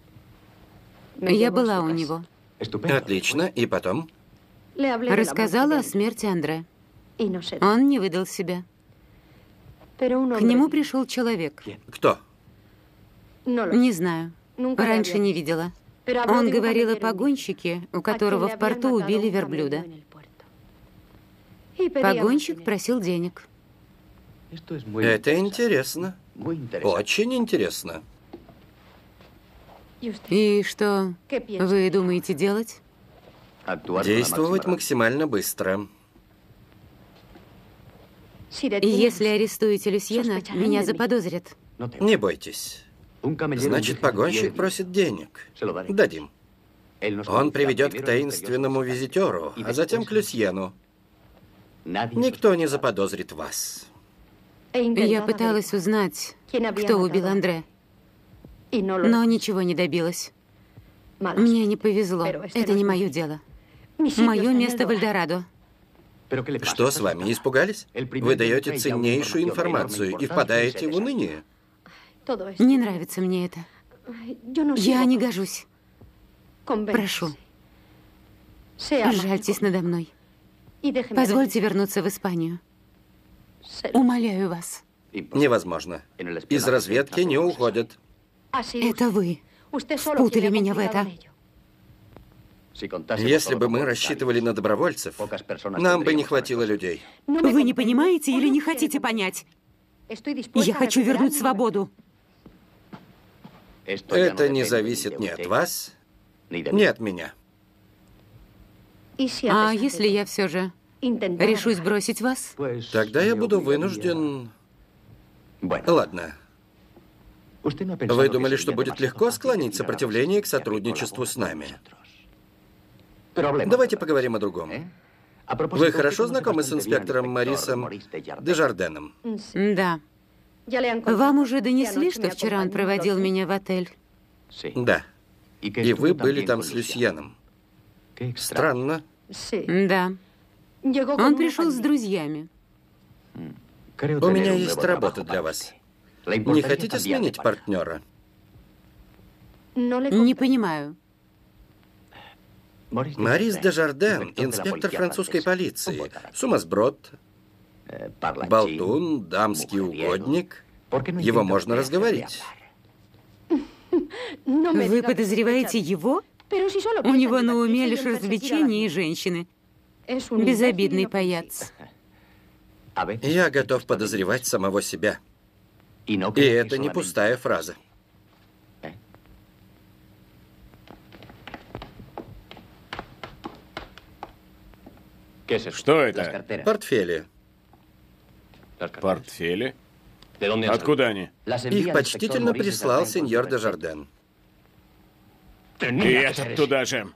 Я была у него. Отлично. И потом? Рассказала о смерти Андре. Он не выдал себя. К нему пришел человек. Кто? Не знаю. Раньше не видела. Он говорил о погонщике, у которого в порту убили верблюда. Погонщик просил денег. Это интересно. Очень интересно. И что вы думаете делать? Действовать максимально быстро. Если арестуете Люсьена, меня заподозрят. Не бойтесь. Значит, погонщик просит денег. Дадим. Он приведет к таинственному визитеру, а затем к Люсьену. Никто не заподозрит вас. Я пыталась узнать, кто убил Андре, но ничего не добилась. Мне не повезло. Это не мое дело. Мое место в Эльдорадо. Что с вами, не испугались? Вы даете ценнейшую информацию и впадаете в уныние. Не нравится мне это. Я не гожусь. Прошу, жальтесь надо мной. Позвольте вернуться в Испанию. Умоляю вас. Невозможно. Из разведки не уходят. Это вы впутали меня в это. Если бы мы рассчитывали на добровольцев, нам бы не хватило людей. Вы не понимаете или не хотите понять? Я хочу вернуть свободу. Это не зависит ни от вас, ни от меня. А если я все же решусь бросить вас? Тогда я буду вынужден... Ладно. Вы думали, что будет легко склонить сопротивление к сотрудничеству с нами? Давайте поговорим о другом. Вы хорошо знакомы с инспектором Морисом Дежарденом? Да. Вам уже донесли, что вчера он проводил меня в отель? Да. И вы были там с Люсьеном. Странно. Да. Он пришел с друзьями. У меня есть работа для вас. Не хотите сменить партнера? Не понимаю. Морис Дежарден, инспектор французской полиции. Сумасброд, болтун, дамский угодник. Его можно разговорить. Вы подозреваете его? У него на уме лишь развлечения и женщины. Безобидный паяц. Я готов подозревать самого себя. И это не пустая фраза. Что это? Портфели. Портфели? Откуда они? Их почтительно прислал сеньор Дежарден. И этот туда же.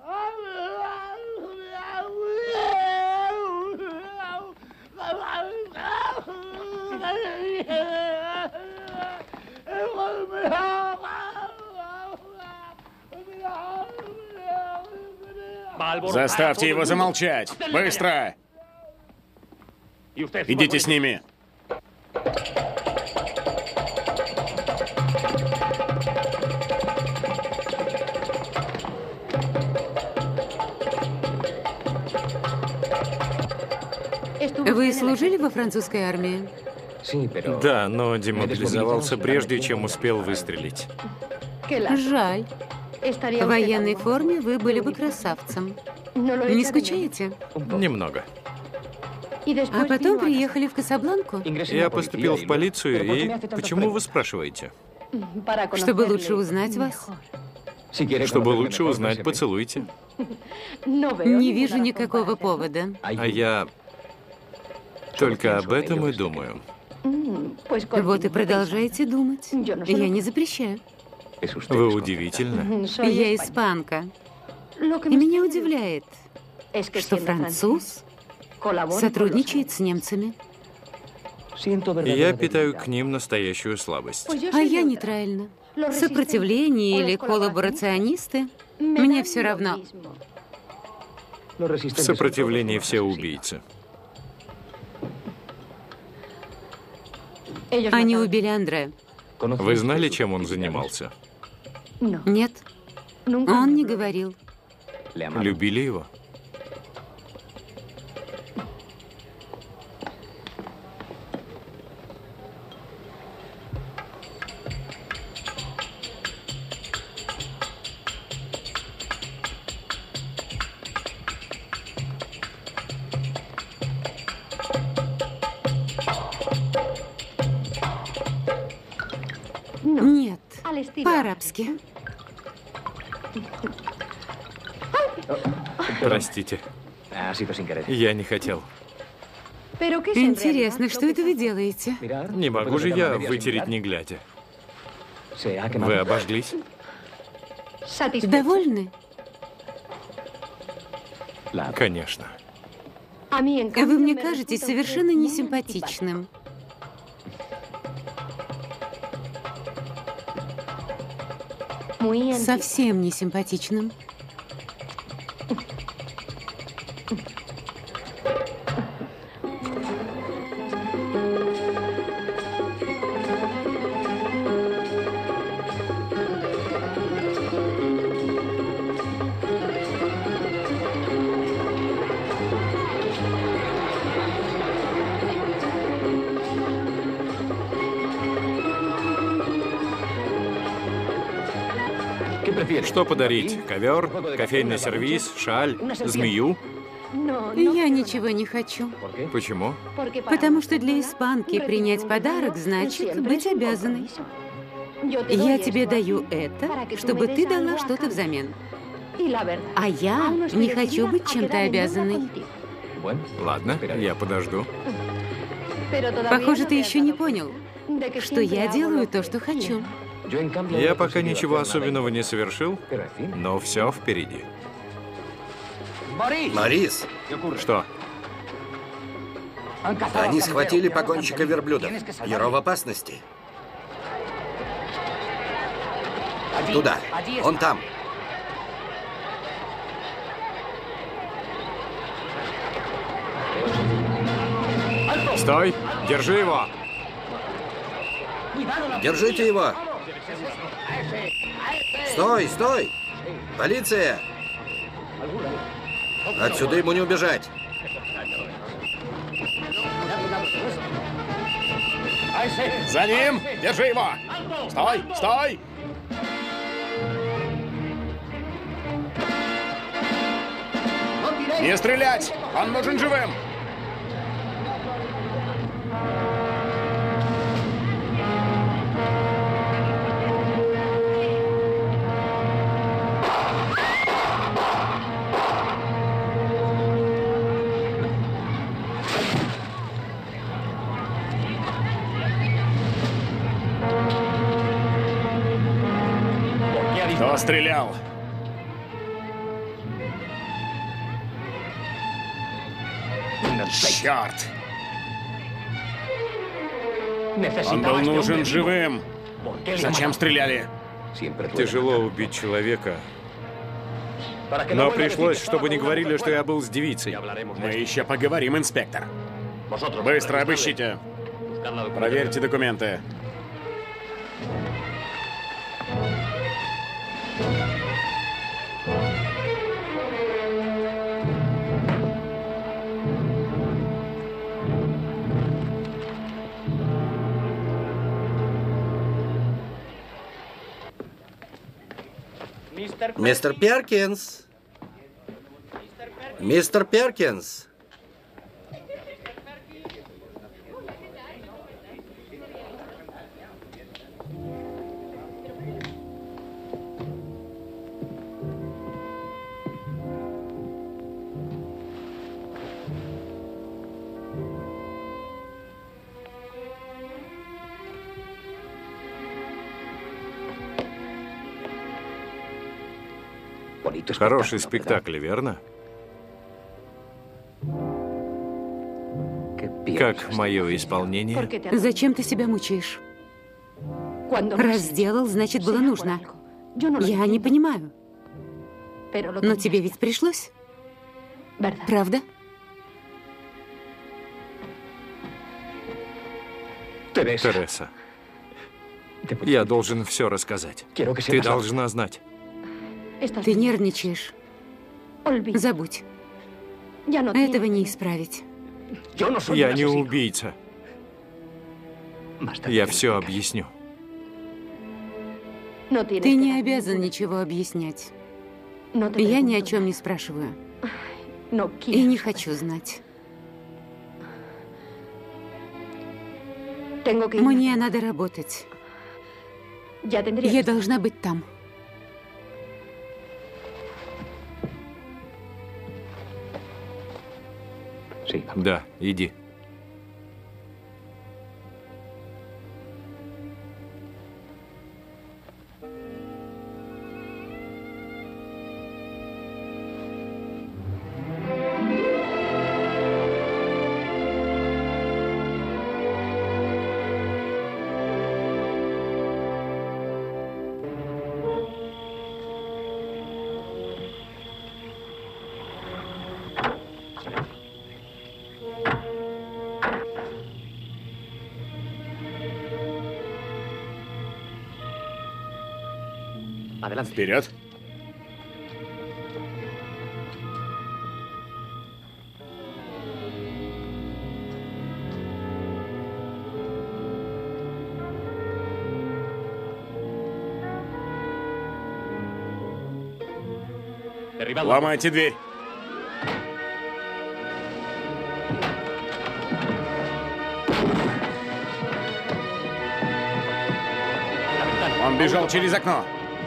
Заставьте его замолчать! Быстро! Идите с ними! Вы служили во французской армии? Да, но демобилизовался прежде, чем успел выстрелить. Жаль. В военной форме вы были бы красавцем. Не скучаете? Немного. А потом приехали в Касабланку? Я поступил в полицию, и почему вы спрашиваете? Чтобы лучше узнать вас. Чтобы лучше узнать, поцелуйте. Не вижу никакого повода. А я только об этом и думаю. Вот и продолжайте думать. Я не запрещаю. Вы удивительны. Я испанка. И меня удивляет, что француз сотрудничает с немцами. Я питаю к ним настоящую слабость. А я нейтральна. Сопротивление или коллаборационисты, мне все равно. В сопротивлении все убийцы. Они убили Андре. Вы знали, чем он занимался? Нет, он не говорил. Любили его? Нет, по-арабски. Простите. Я не хотел. Интересно, что это вы делаете? Не могу же я вытереть, не глядя. Вы обожглись? Довольны? Конечно. Вы мне кажетесь совершенно несимпатичным. Совсем несимпатичным. Что подарить? Ковер, кофейный сервиз, шаль, змею? Я ничего не хочу. Почему? Потому что для испанки принять подарок значит быть обязанной. Я тебе даю это, чтобы ты дала что-то взамен. А я не хочу быть чем-то обязанной. Ладно, я подожду. Похоже, ты еще не понял, что я делаю то, что хочу. Я пока ничего особенного не совершил, но все впереди. Морис, Что? они схватили погонщика верблюдов. Пьеро в опасности. Туда. Он там. Стой! Держи его! Держите его. Стой, стой! Полиция! Отсюда ему не убежать. За ним! Держи его! Стой! Стой! Не стрелять! Он нужен живым! Кто стрелял? Черт! Он был нужен живым. Зачем стреляли? Тяжело убить человека. Но пришлось, чтобы не говорили, что я был с девицей. Мы еще поговорим, инспектор. Быстро обыщите. Проверьте документы. Мистер Перкинс. Мистер Перкинс. Хороший спектакль, верно? Как мое исполнение? Зачем ты себя мучаешь? Раз сделал, значит, было нужно. Я не понимаю. Но тебе ведь пришлось? Правда? Тереса, я должен все рассказать. Ты должна знать. Ты нервничаешь. Забудь. Этого не исправить. Я не убийца. Я все объясню. Ты не обязан ничего объяснять. Я ни о чем не спрашиваю. И не хочу знать. Мне надо работать. Я должна быть там. Да, иди. Вперед. Ломайте дверь. Он бежал через окно.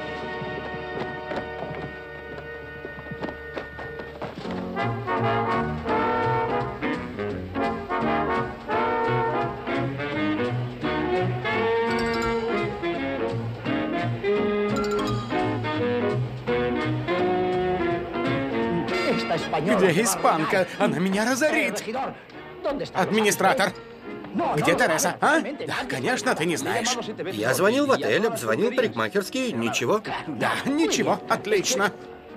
Где испанка? Она меня разорит. Администратор. Где Тереса, а? Да, конечно, ты не знаешь. Я звонил в отель, обзвонил парикмахерский, ничего. Да, ничего, отлично.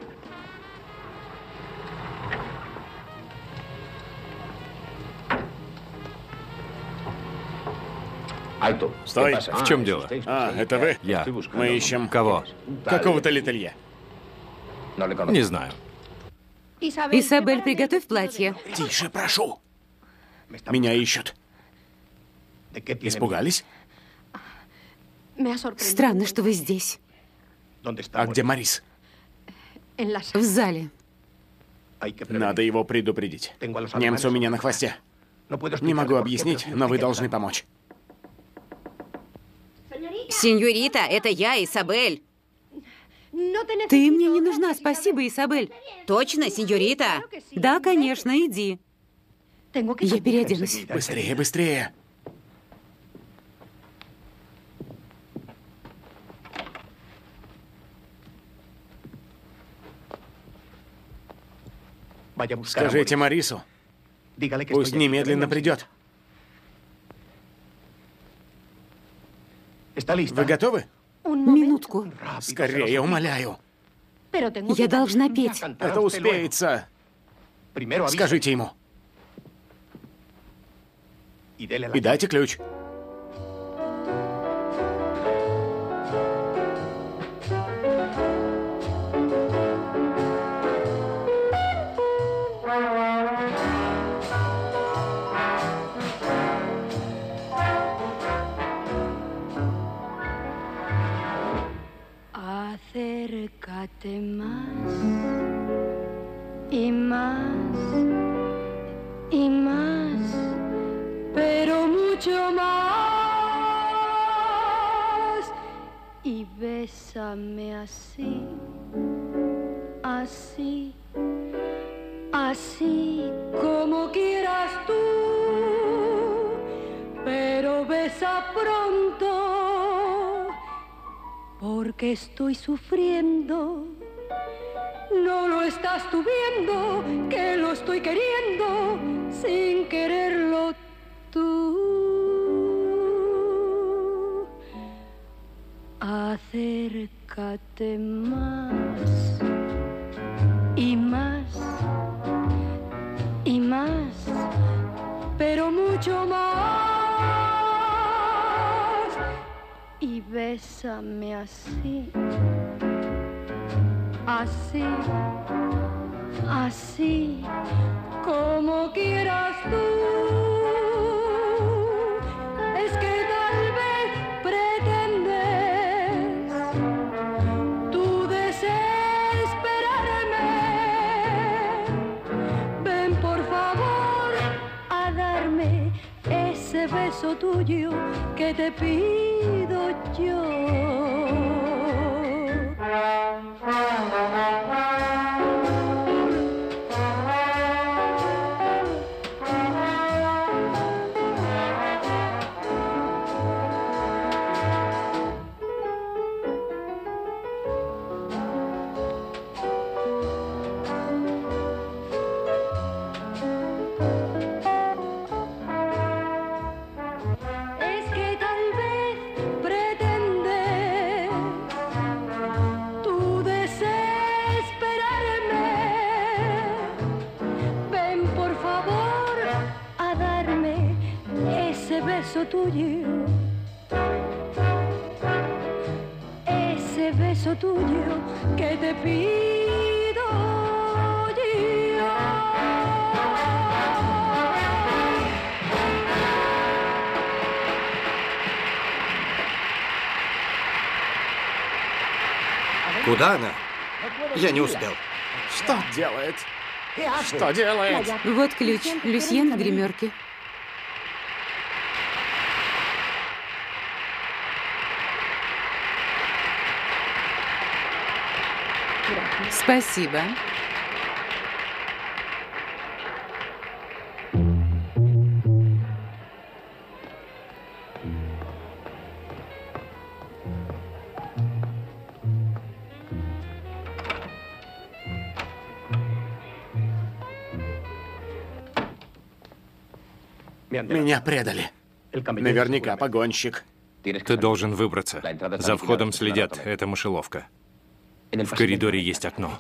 Стой. В чем дело? А, это вы? Я. Мы ищем Кого? какого-то летелье. Не знаю. Исабель, приготовь платье. Тише, прошу. Меня ищут. Испугались? Странно, что вы здесь. А где Марис? В зале. Надо его предупредить. Немцы у меня на хвосте. Не могу объяснить, но вы должны помочь. Сеньорита, это я, Исабель. Ты мне не нужна, спасибо, Исабель. Точно, сеньорита? Да, конечно, иди. Я переоденусь. Быстрее, быстрее. Скажите Марису, пусть немедленно придет. Вы готовы? Минутку. Скорее, умоляю. Я должна петь. Это успеется. Скажите ему. И дайте ключ. Acércate más y más y más, pero mucho más, y bésame así, así, así como quieras tú, pero besa pronto. Porque estoy sufriendo, no lo estás tú viendo, que lo estoy queriendo sin quererlo tú. Acércate más y más y más, pero mucho más. Y bésame así, así, así, como quieras tú. Es que tal vez pretendes tú desesperarme. Ven por favor a darme ese beso tuyo que te pido yo. Tuyo, ese beso tuyo que te pido yo. Куда она? Я не успел. Что делает? Что делает? Вот ключ. Люсьен в гримерке. Спасибо. Меня предали. Наверняка погонщик. Ты должен выбраться. За входом следят. Это мышеловка. В коридоре есть окно.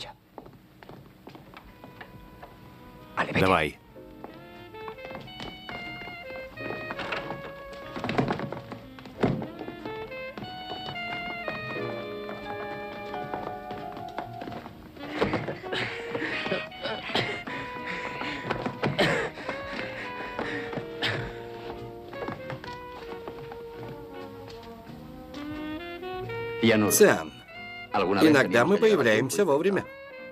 Давай. Циан, иногда мы появляемся вовремя.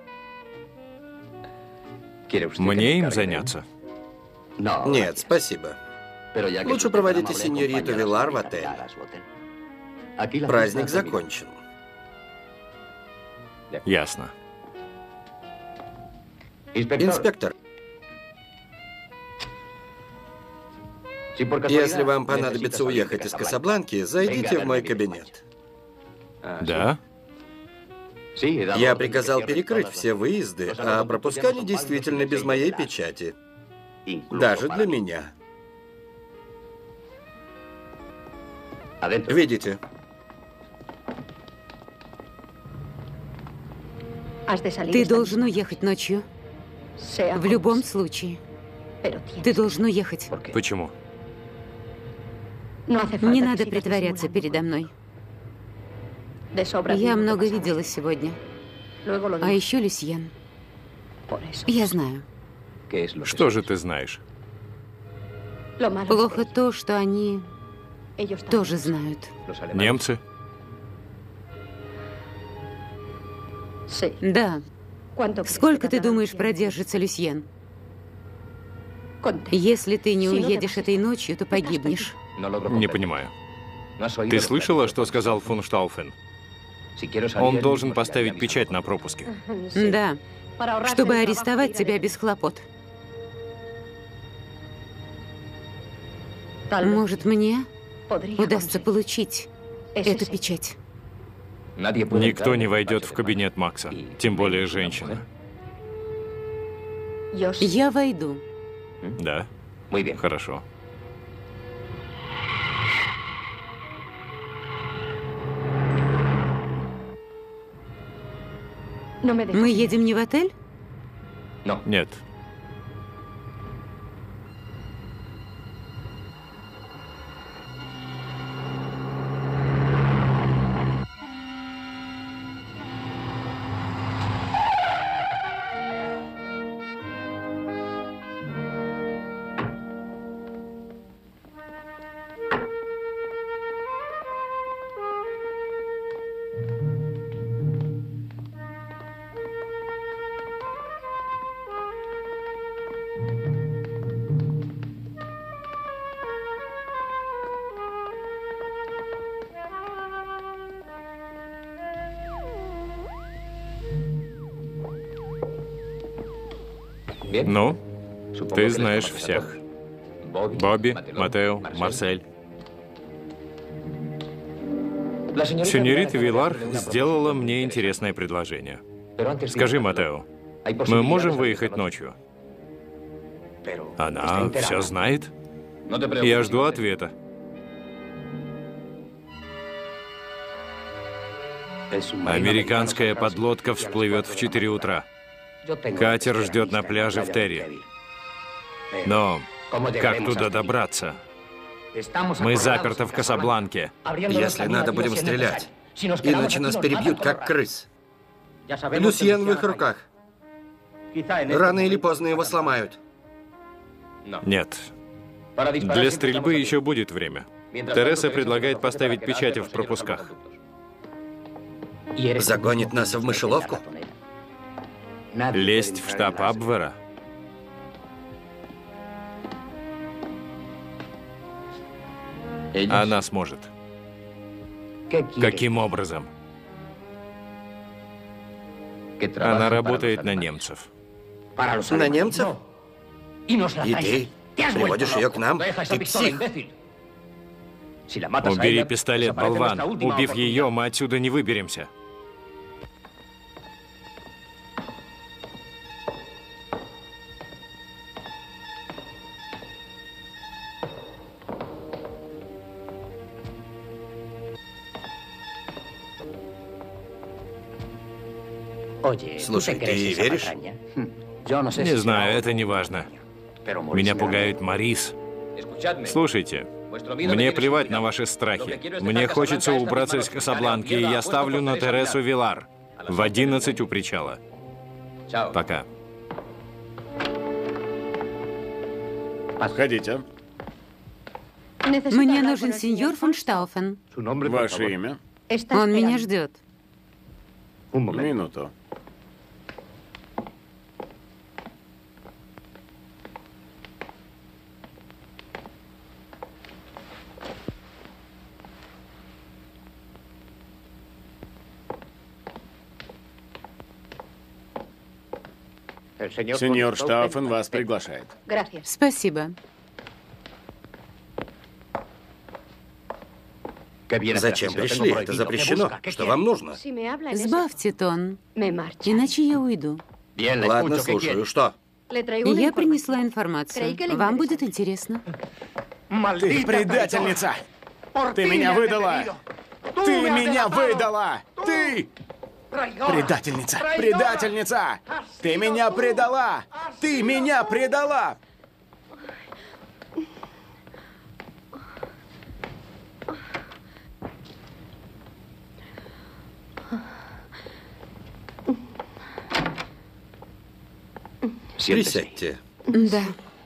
Мне им заняться? Нет, спасибо. Лучше проводите сеньориту Вилар в отель. Праздник закончен. Ясно. Инспектор, если вам понадобится уехать из Касабланки, зайдите в мой кабинет. Да? Я приказал перекрыть все выезды, а пропуска не действительно без моей печати. Даже для меня. Видите? Ты должен уехать ночью. В любом случае. Ты должен уехать. Почему? Не надо притворяться передо мной. Я много видела сегодня. А еще Люсьен. Я знаю. Что же ты знаешь? Плохо то, что они тоже знают. Немцы? Да. Сколько, ты думаешь, продержится Люсьен? Если ты не уедешь этой ночью, то погибнешь. Не понимаю. Ты слышала, что сказал фон Штауфен? Он должен поставить печать на пропуске. Да, чтобы арестовать тебя без хлопот. Может, мне удастся получить эту печать. Никто не войдет в кабинет Макса, тем более женщина. Я войду. Да? Хорошо. Мы едем не в отель? Нет. Ну, ты знаешь всех. Бобби, Матео, Марсель. Сеньорита Вилар сделала мне интересное предложение. Скажи, Матео, мы можем выехать ночью? Она все знает? Я жду ответа. Американская подлодка всплывет в четыре утра. Катер ждет на пляже в Терри. Но как туда добраться? Мы заперты в Касабланке. Если надо, будем стрелять. Иначе нас перебьют, как крыс. Люсьен в их руках. Рано или поздно его сломают. Нет. Для стрельбы еще будет время. Тереса предлагает поставить печати в пропусках. Загонит нас в мышеловку? Лезть в штаб Абвера? Она сможет. Каким образом? Она работает на немцев. На немцев? И ты приводишь ее к нам? Ты псих. Убери пистолет, болван. Убив ее, мы отсюда не выберемся. Слушай, ты ей веришь? Не знаю, это не важно. Меня пугает Морис. Слушайте, мне плевать на ваши страхи. Мне хочется убраться из Касабланки, и я ставлю на Тересу Вилар. В одиннадцать у причала. Пока. Входите. Мне нужен сеньор фон Штауфен. Ваше имя? Он меня ждет. Минуту. Сеньор Штауфен вас приглашает. Спасибо. Зачем пришли? Это запрещено. Что вам нужно? Сбавьте тон, иначе я уйду. Ладно, слушаю. Что? Я принесла информацию. Вам будет интересно. Ты предательница! Ты меня выдала! Ты меня выдала! Ты! Предательница! Предательница! Ты меня предала! Ты меня предала! Присядьте. Да.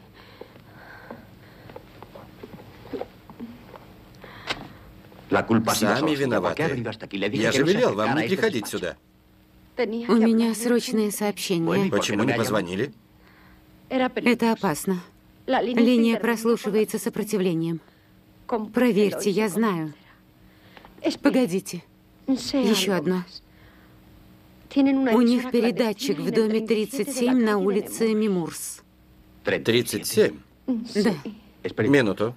Сами виноваты. Я же велел вам не приходить сюда. У меня срочное сообщение. Почему не позвонили? Это опасно. Линия прослушивается сопротивлением. Проверьте, я знаю. Погодите. Еще одно. У них передатчик в доме тридцать семь на улице Мимурс. тридцать семь? Да. Минуту.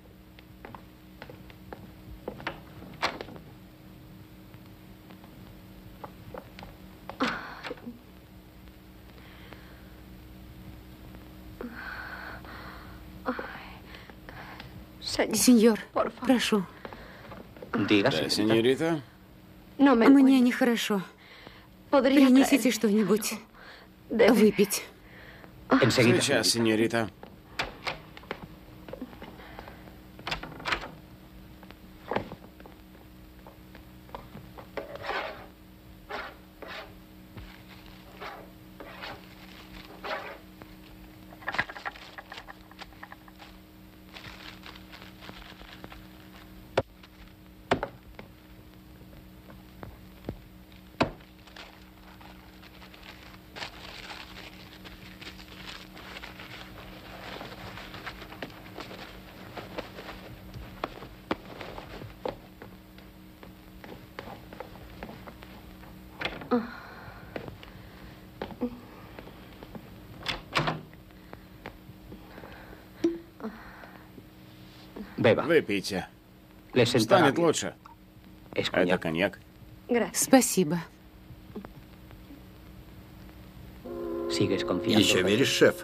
Сеньор, прошу. Да, сеньорита. Мне нехорошо. Принесите что-нибудь выпить. Сейчас, сеньорита. Выпейте. Станет лучше. Это коньяк. Спасибо. Еще веришь, шеф?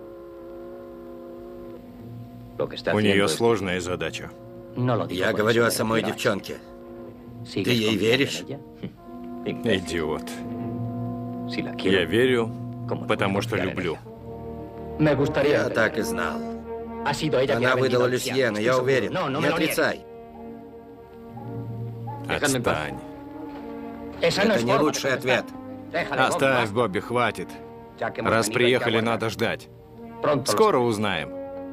У нее сложная задача. Я говорю о самой девчонке. Ты ей веришь? Идиот. Я верю, потому что люблю. Я так и знал. Она выдала Люсьена, я уверен. Не отрицай. Отстань. Это не лучший ответ. Оставь, Бобби, хватит. Раз приехали, надо ждать. Скоро узнаем.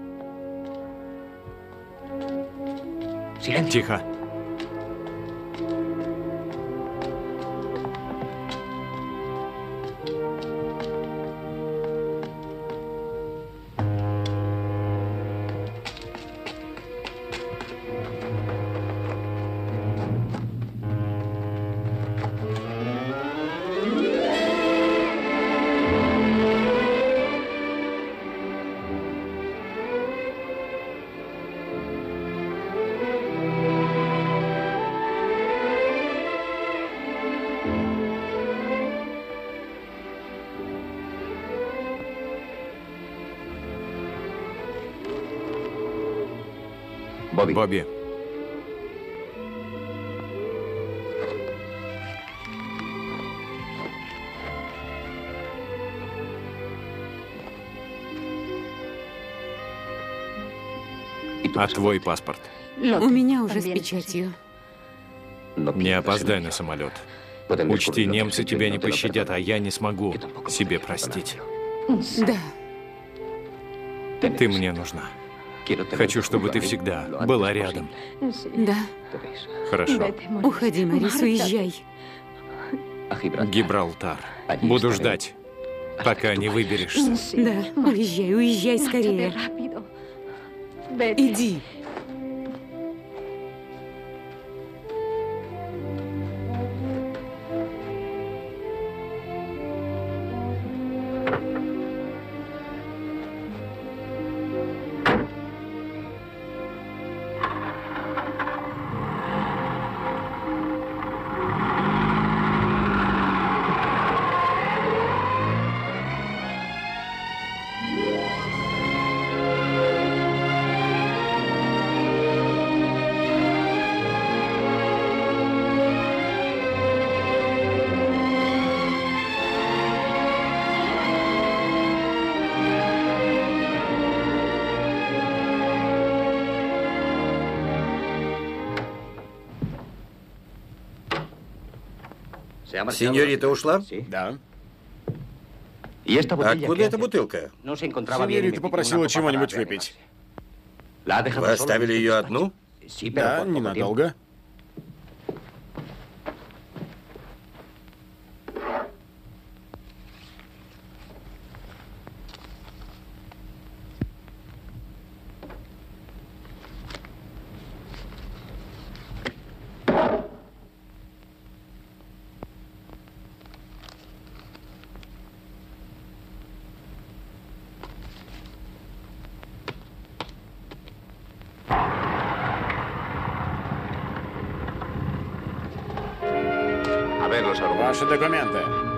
Тихо. Бобби. А твой паспорт? У меня уже с печатью. Не опоздай на самолет. Учти, немцы тебя не пощадят, а я не смогу себе простить. Да. Ты мне нужна. Хочу, чтобы ты всегда была рядом. Да. Хорошо. Уходи, Марис, уезжай. Гибралтар. Буду ждать, пока не выберешься. Да, уезжай, уезжай скорее. Иди. Сеньорита ушла? Да. Откуда эта бутылка? Сеньорита попросила чего-нибудь выпить. Вы оставили ее одну? Да, ненадолго. Ваши документы.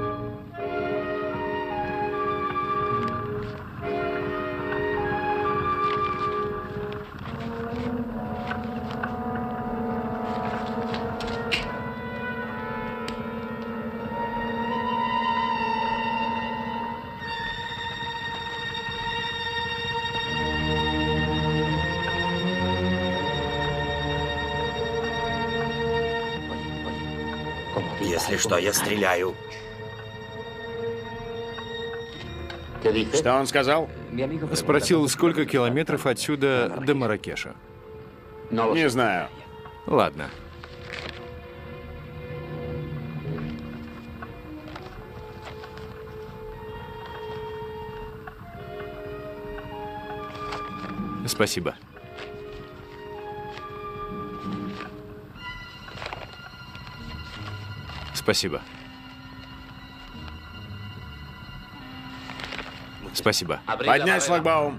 Если что, я стреляю. Что он сказал? Спросил, сколько километров отсюда до Марракеша. Не знаю. Ладно. Спасибо. Спасибо. Спасибо. Поднять шлагбаум.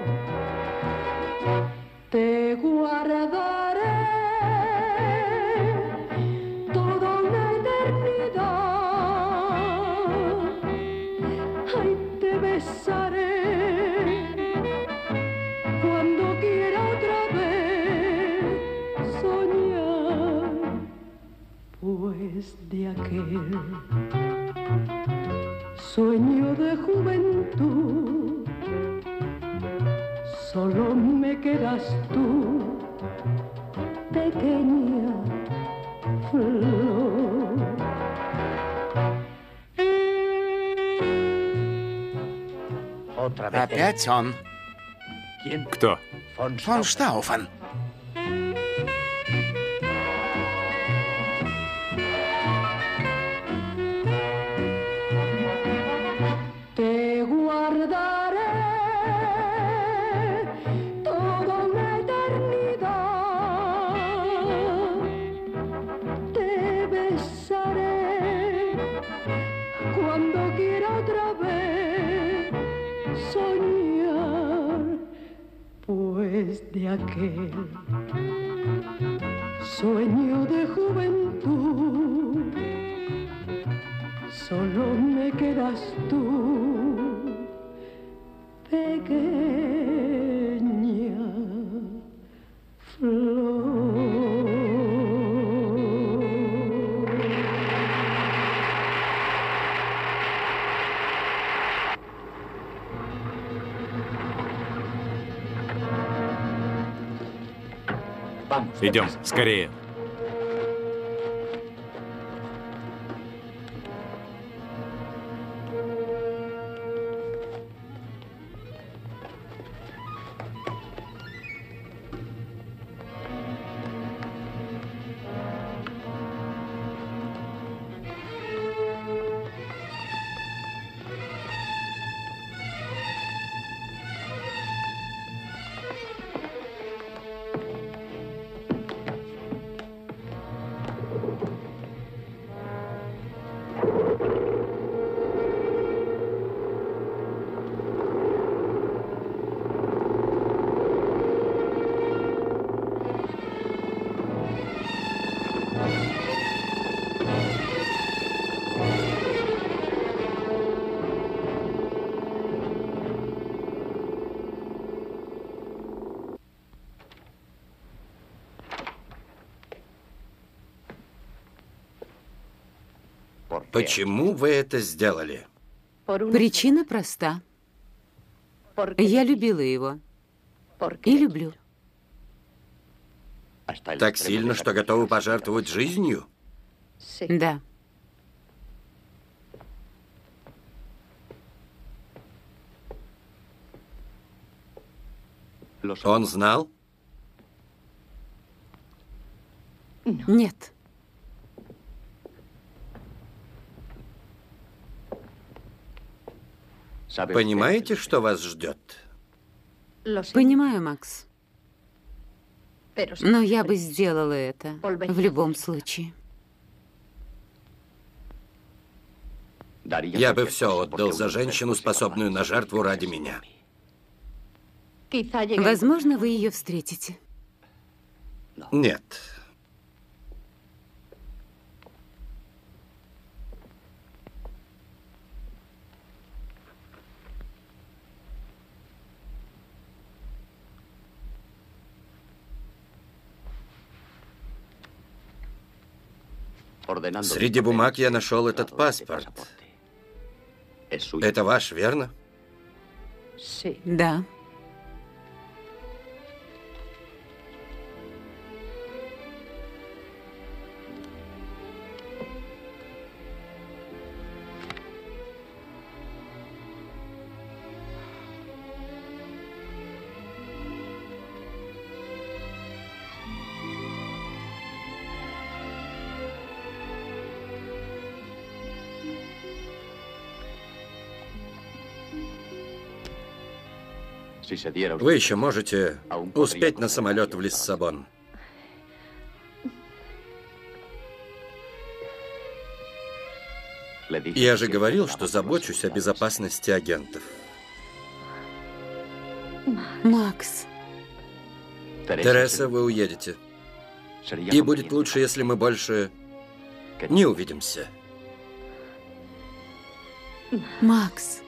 Te guardaré solo me quedas tú, pequeña flor. Опять он. Кто? Фон Штауфен. Te guardaré toda una eternidad, te besaré cuando quiera otra vez soñar, pues de aquel sueño de juventud solo me quedas tú, pequeña flor. Идем, скорее. Почему вы это сделали? Причина проста. Я любила его. И люблю. Так сильно, что готовы пожертвовать жизнью? Да. Он знал? Нет. Понимаете, что вас ждет? Понимаю, Макс. Но я бы сделала это в любом случае. Я бы все отдал за женщину, способную на жертву ради меня. Возможно, вы ее встретите. Нет. Среди бумаг я нашел этот паспорт. Это ваш, верно? Да. Вы еще можете успеть на самолет в Лиссабон. Я же говорил, что забочусь о безопасности агентов. Макс. Тереса, вы уедете. И будет лучше, если мы больше не увидимся. Макс.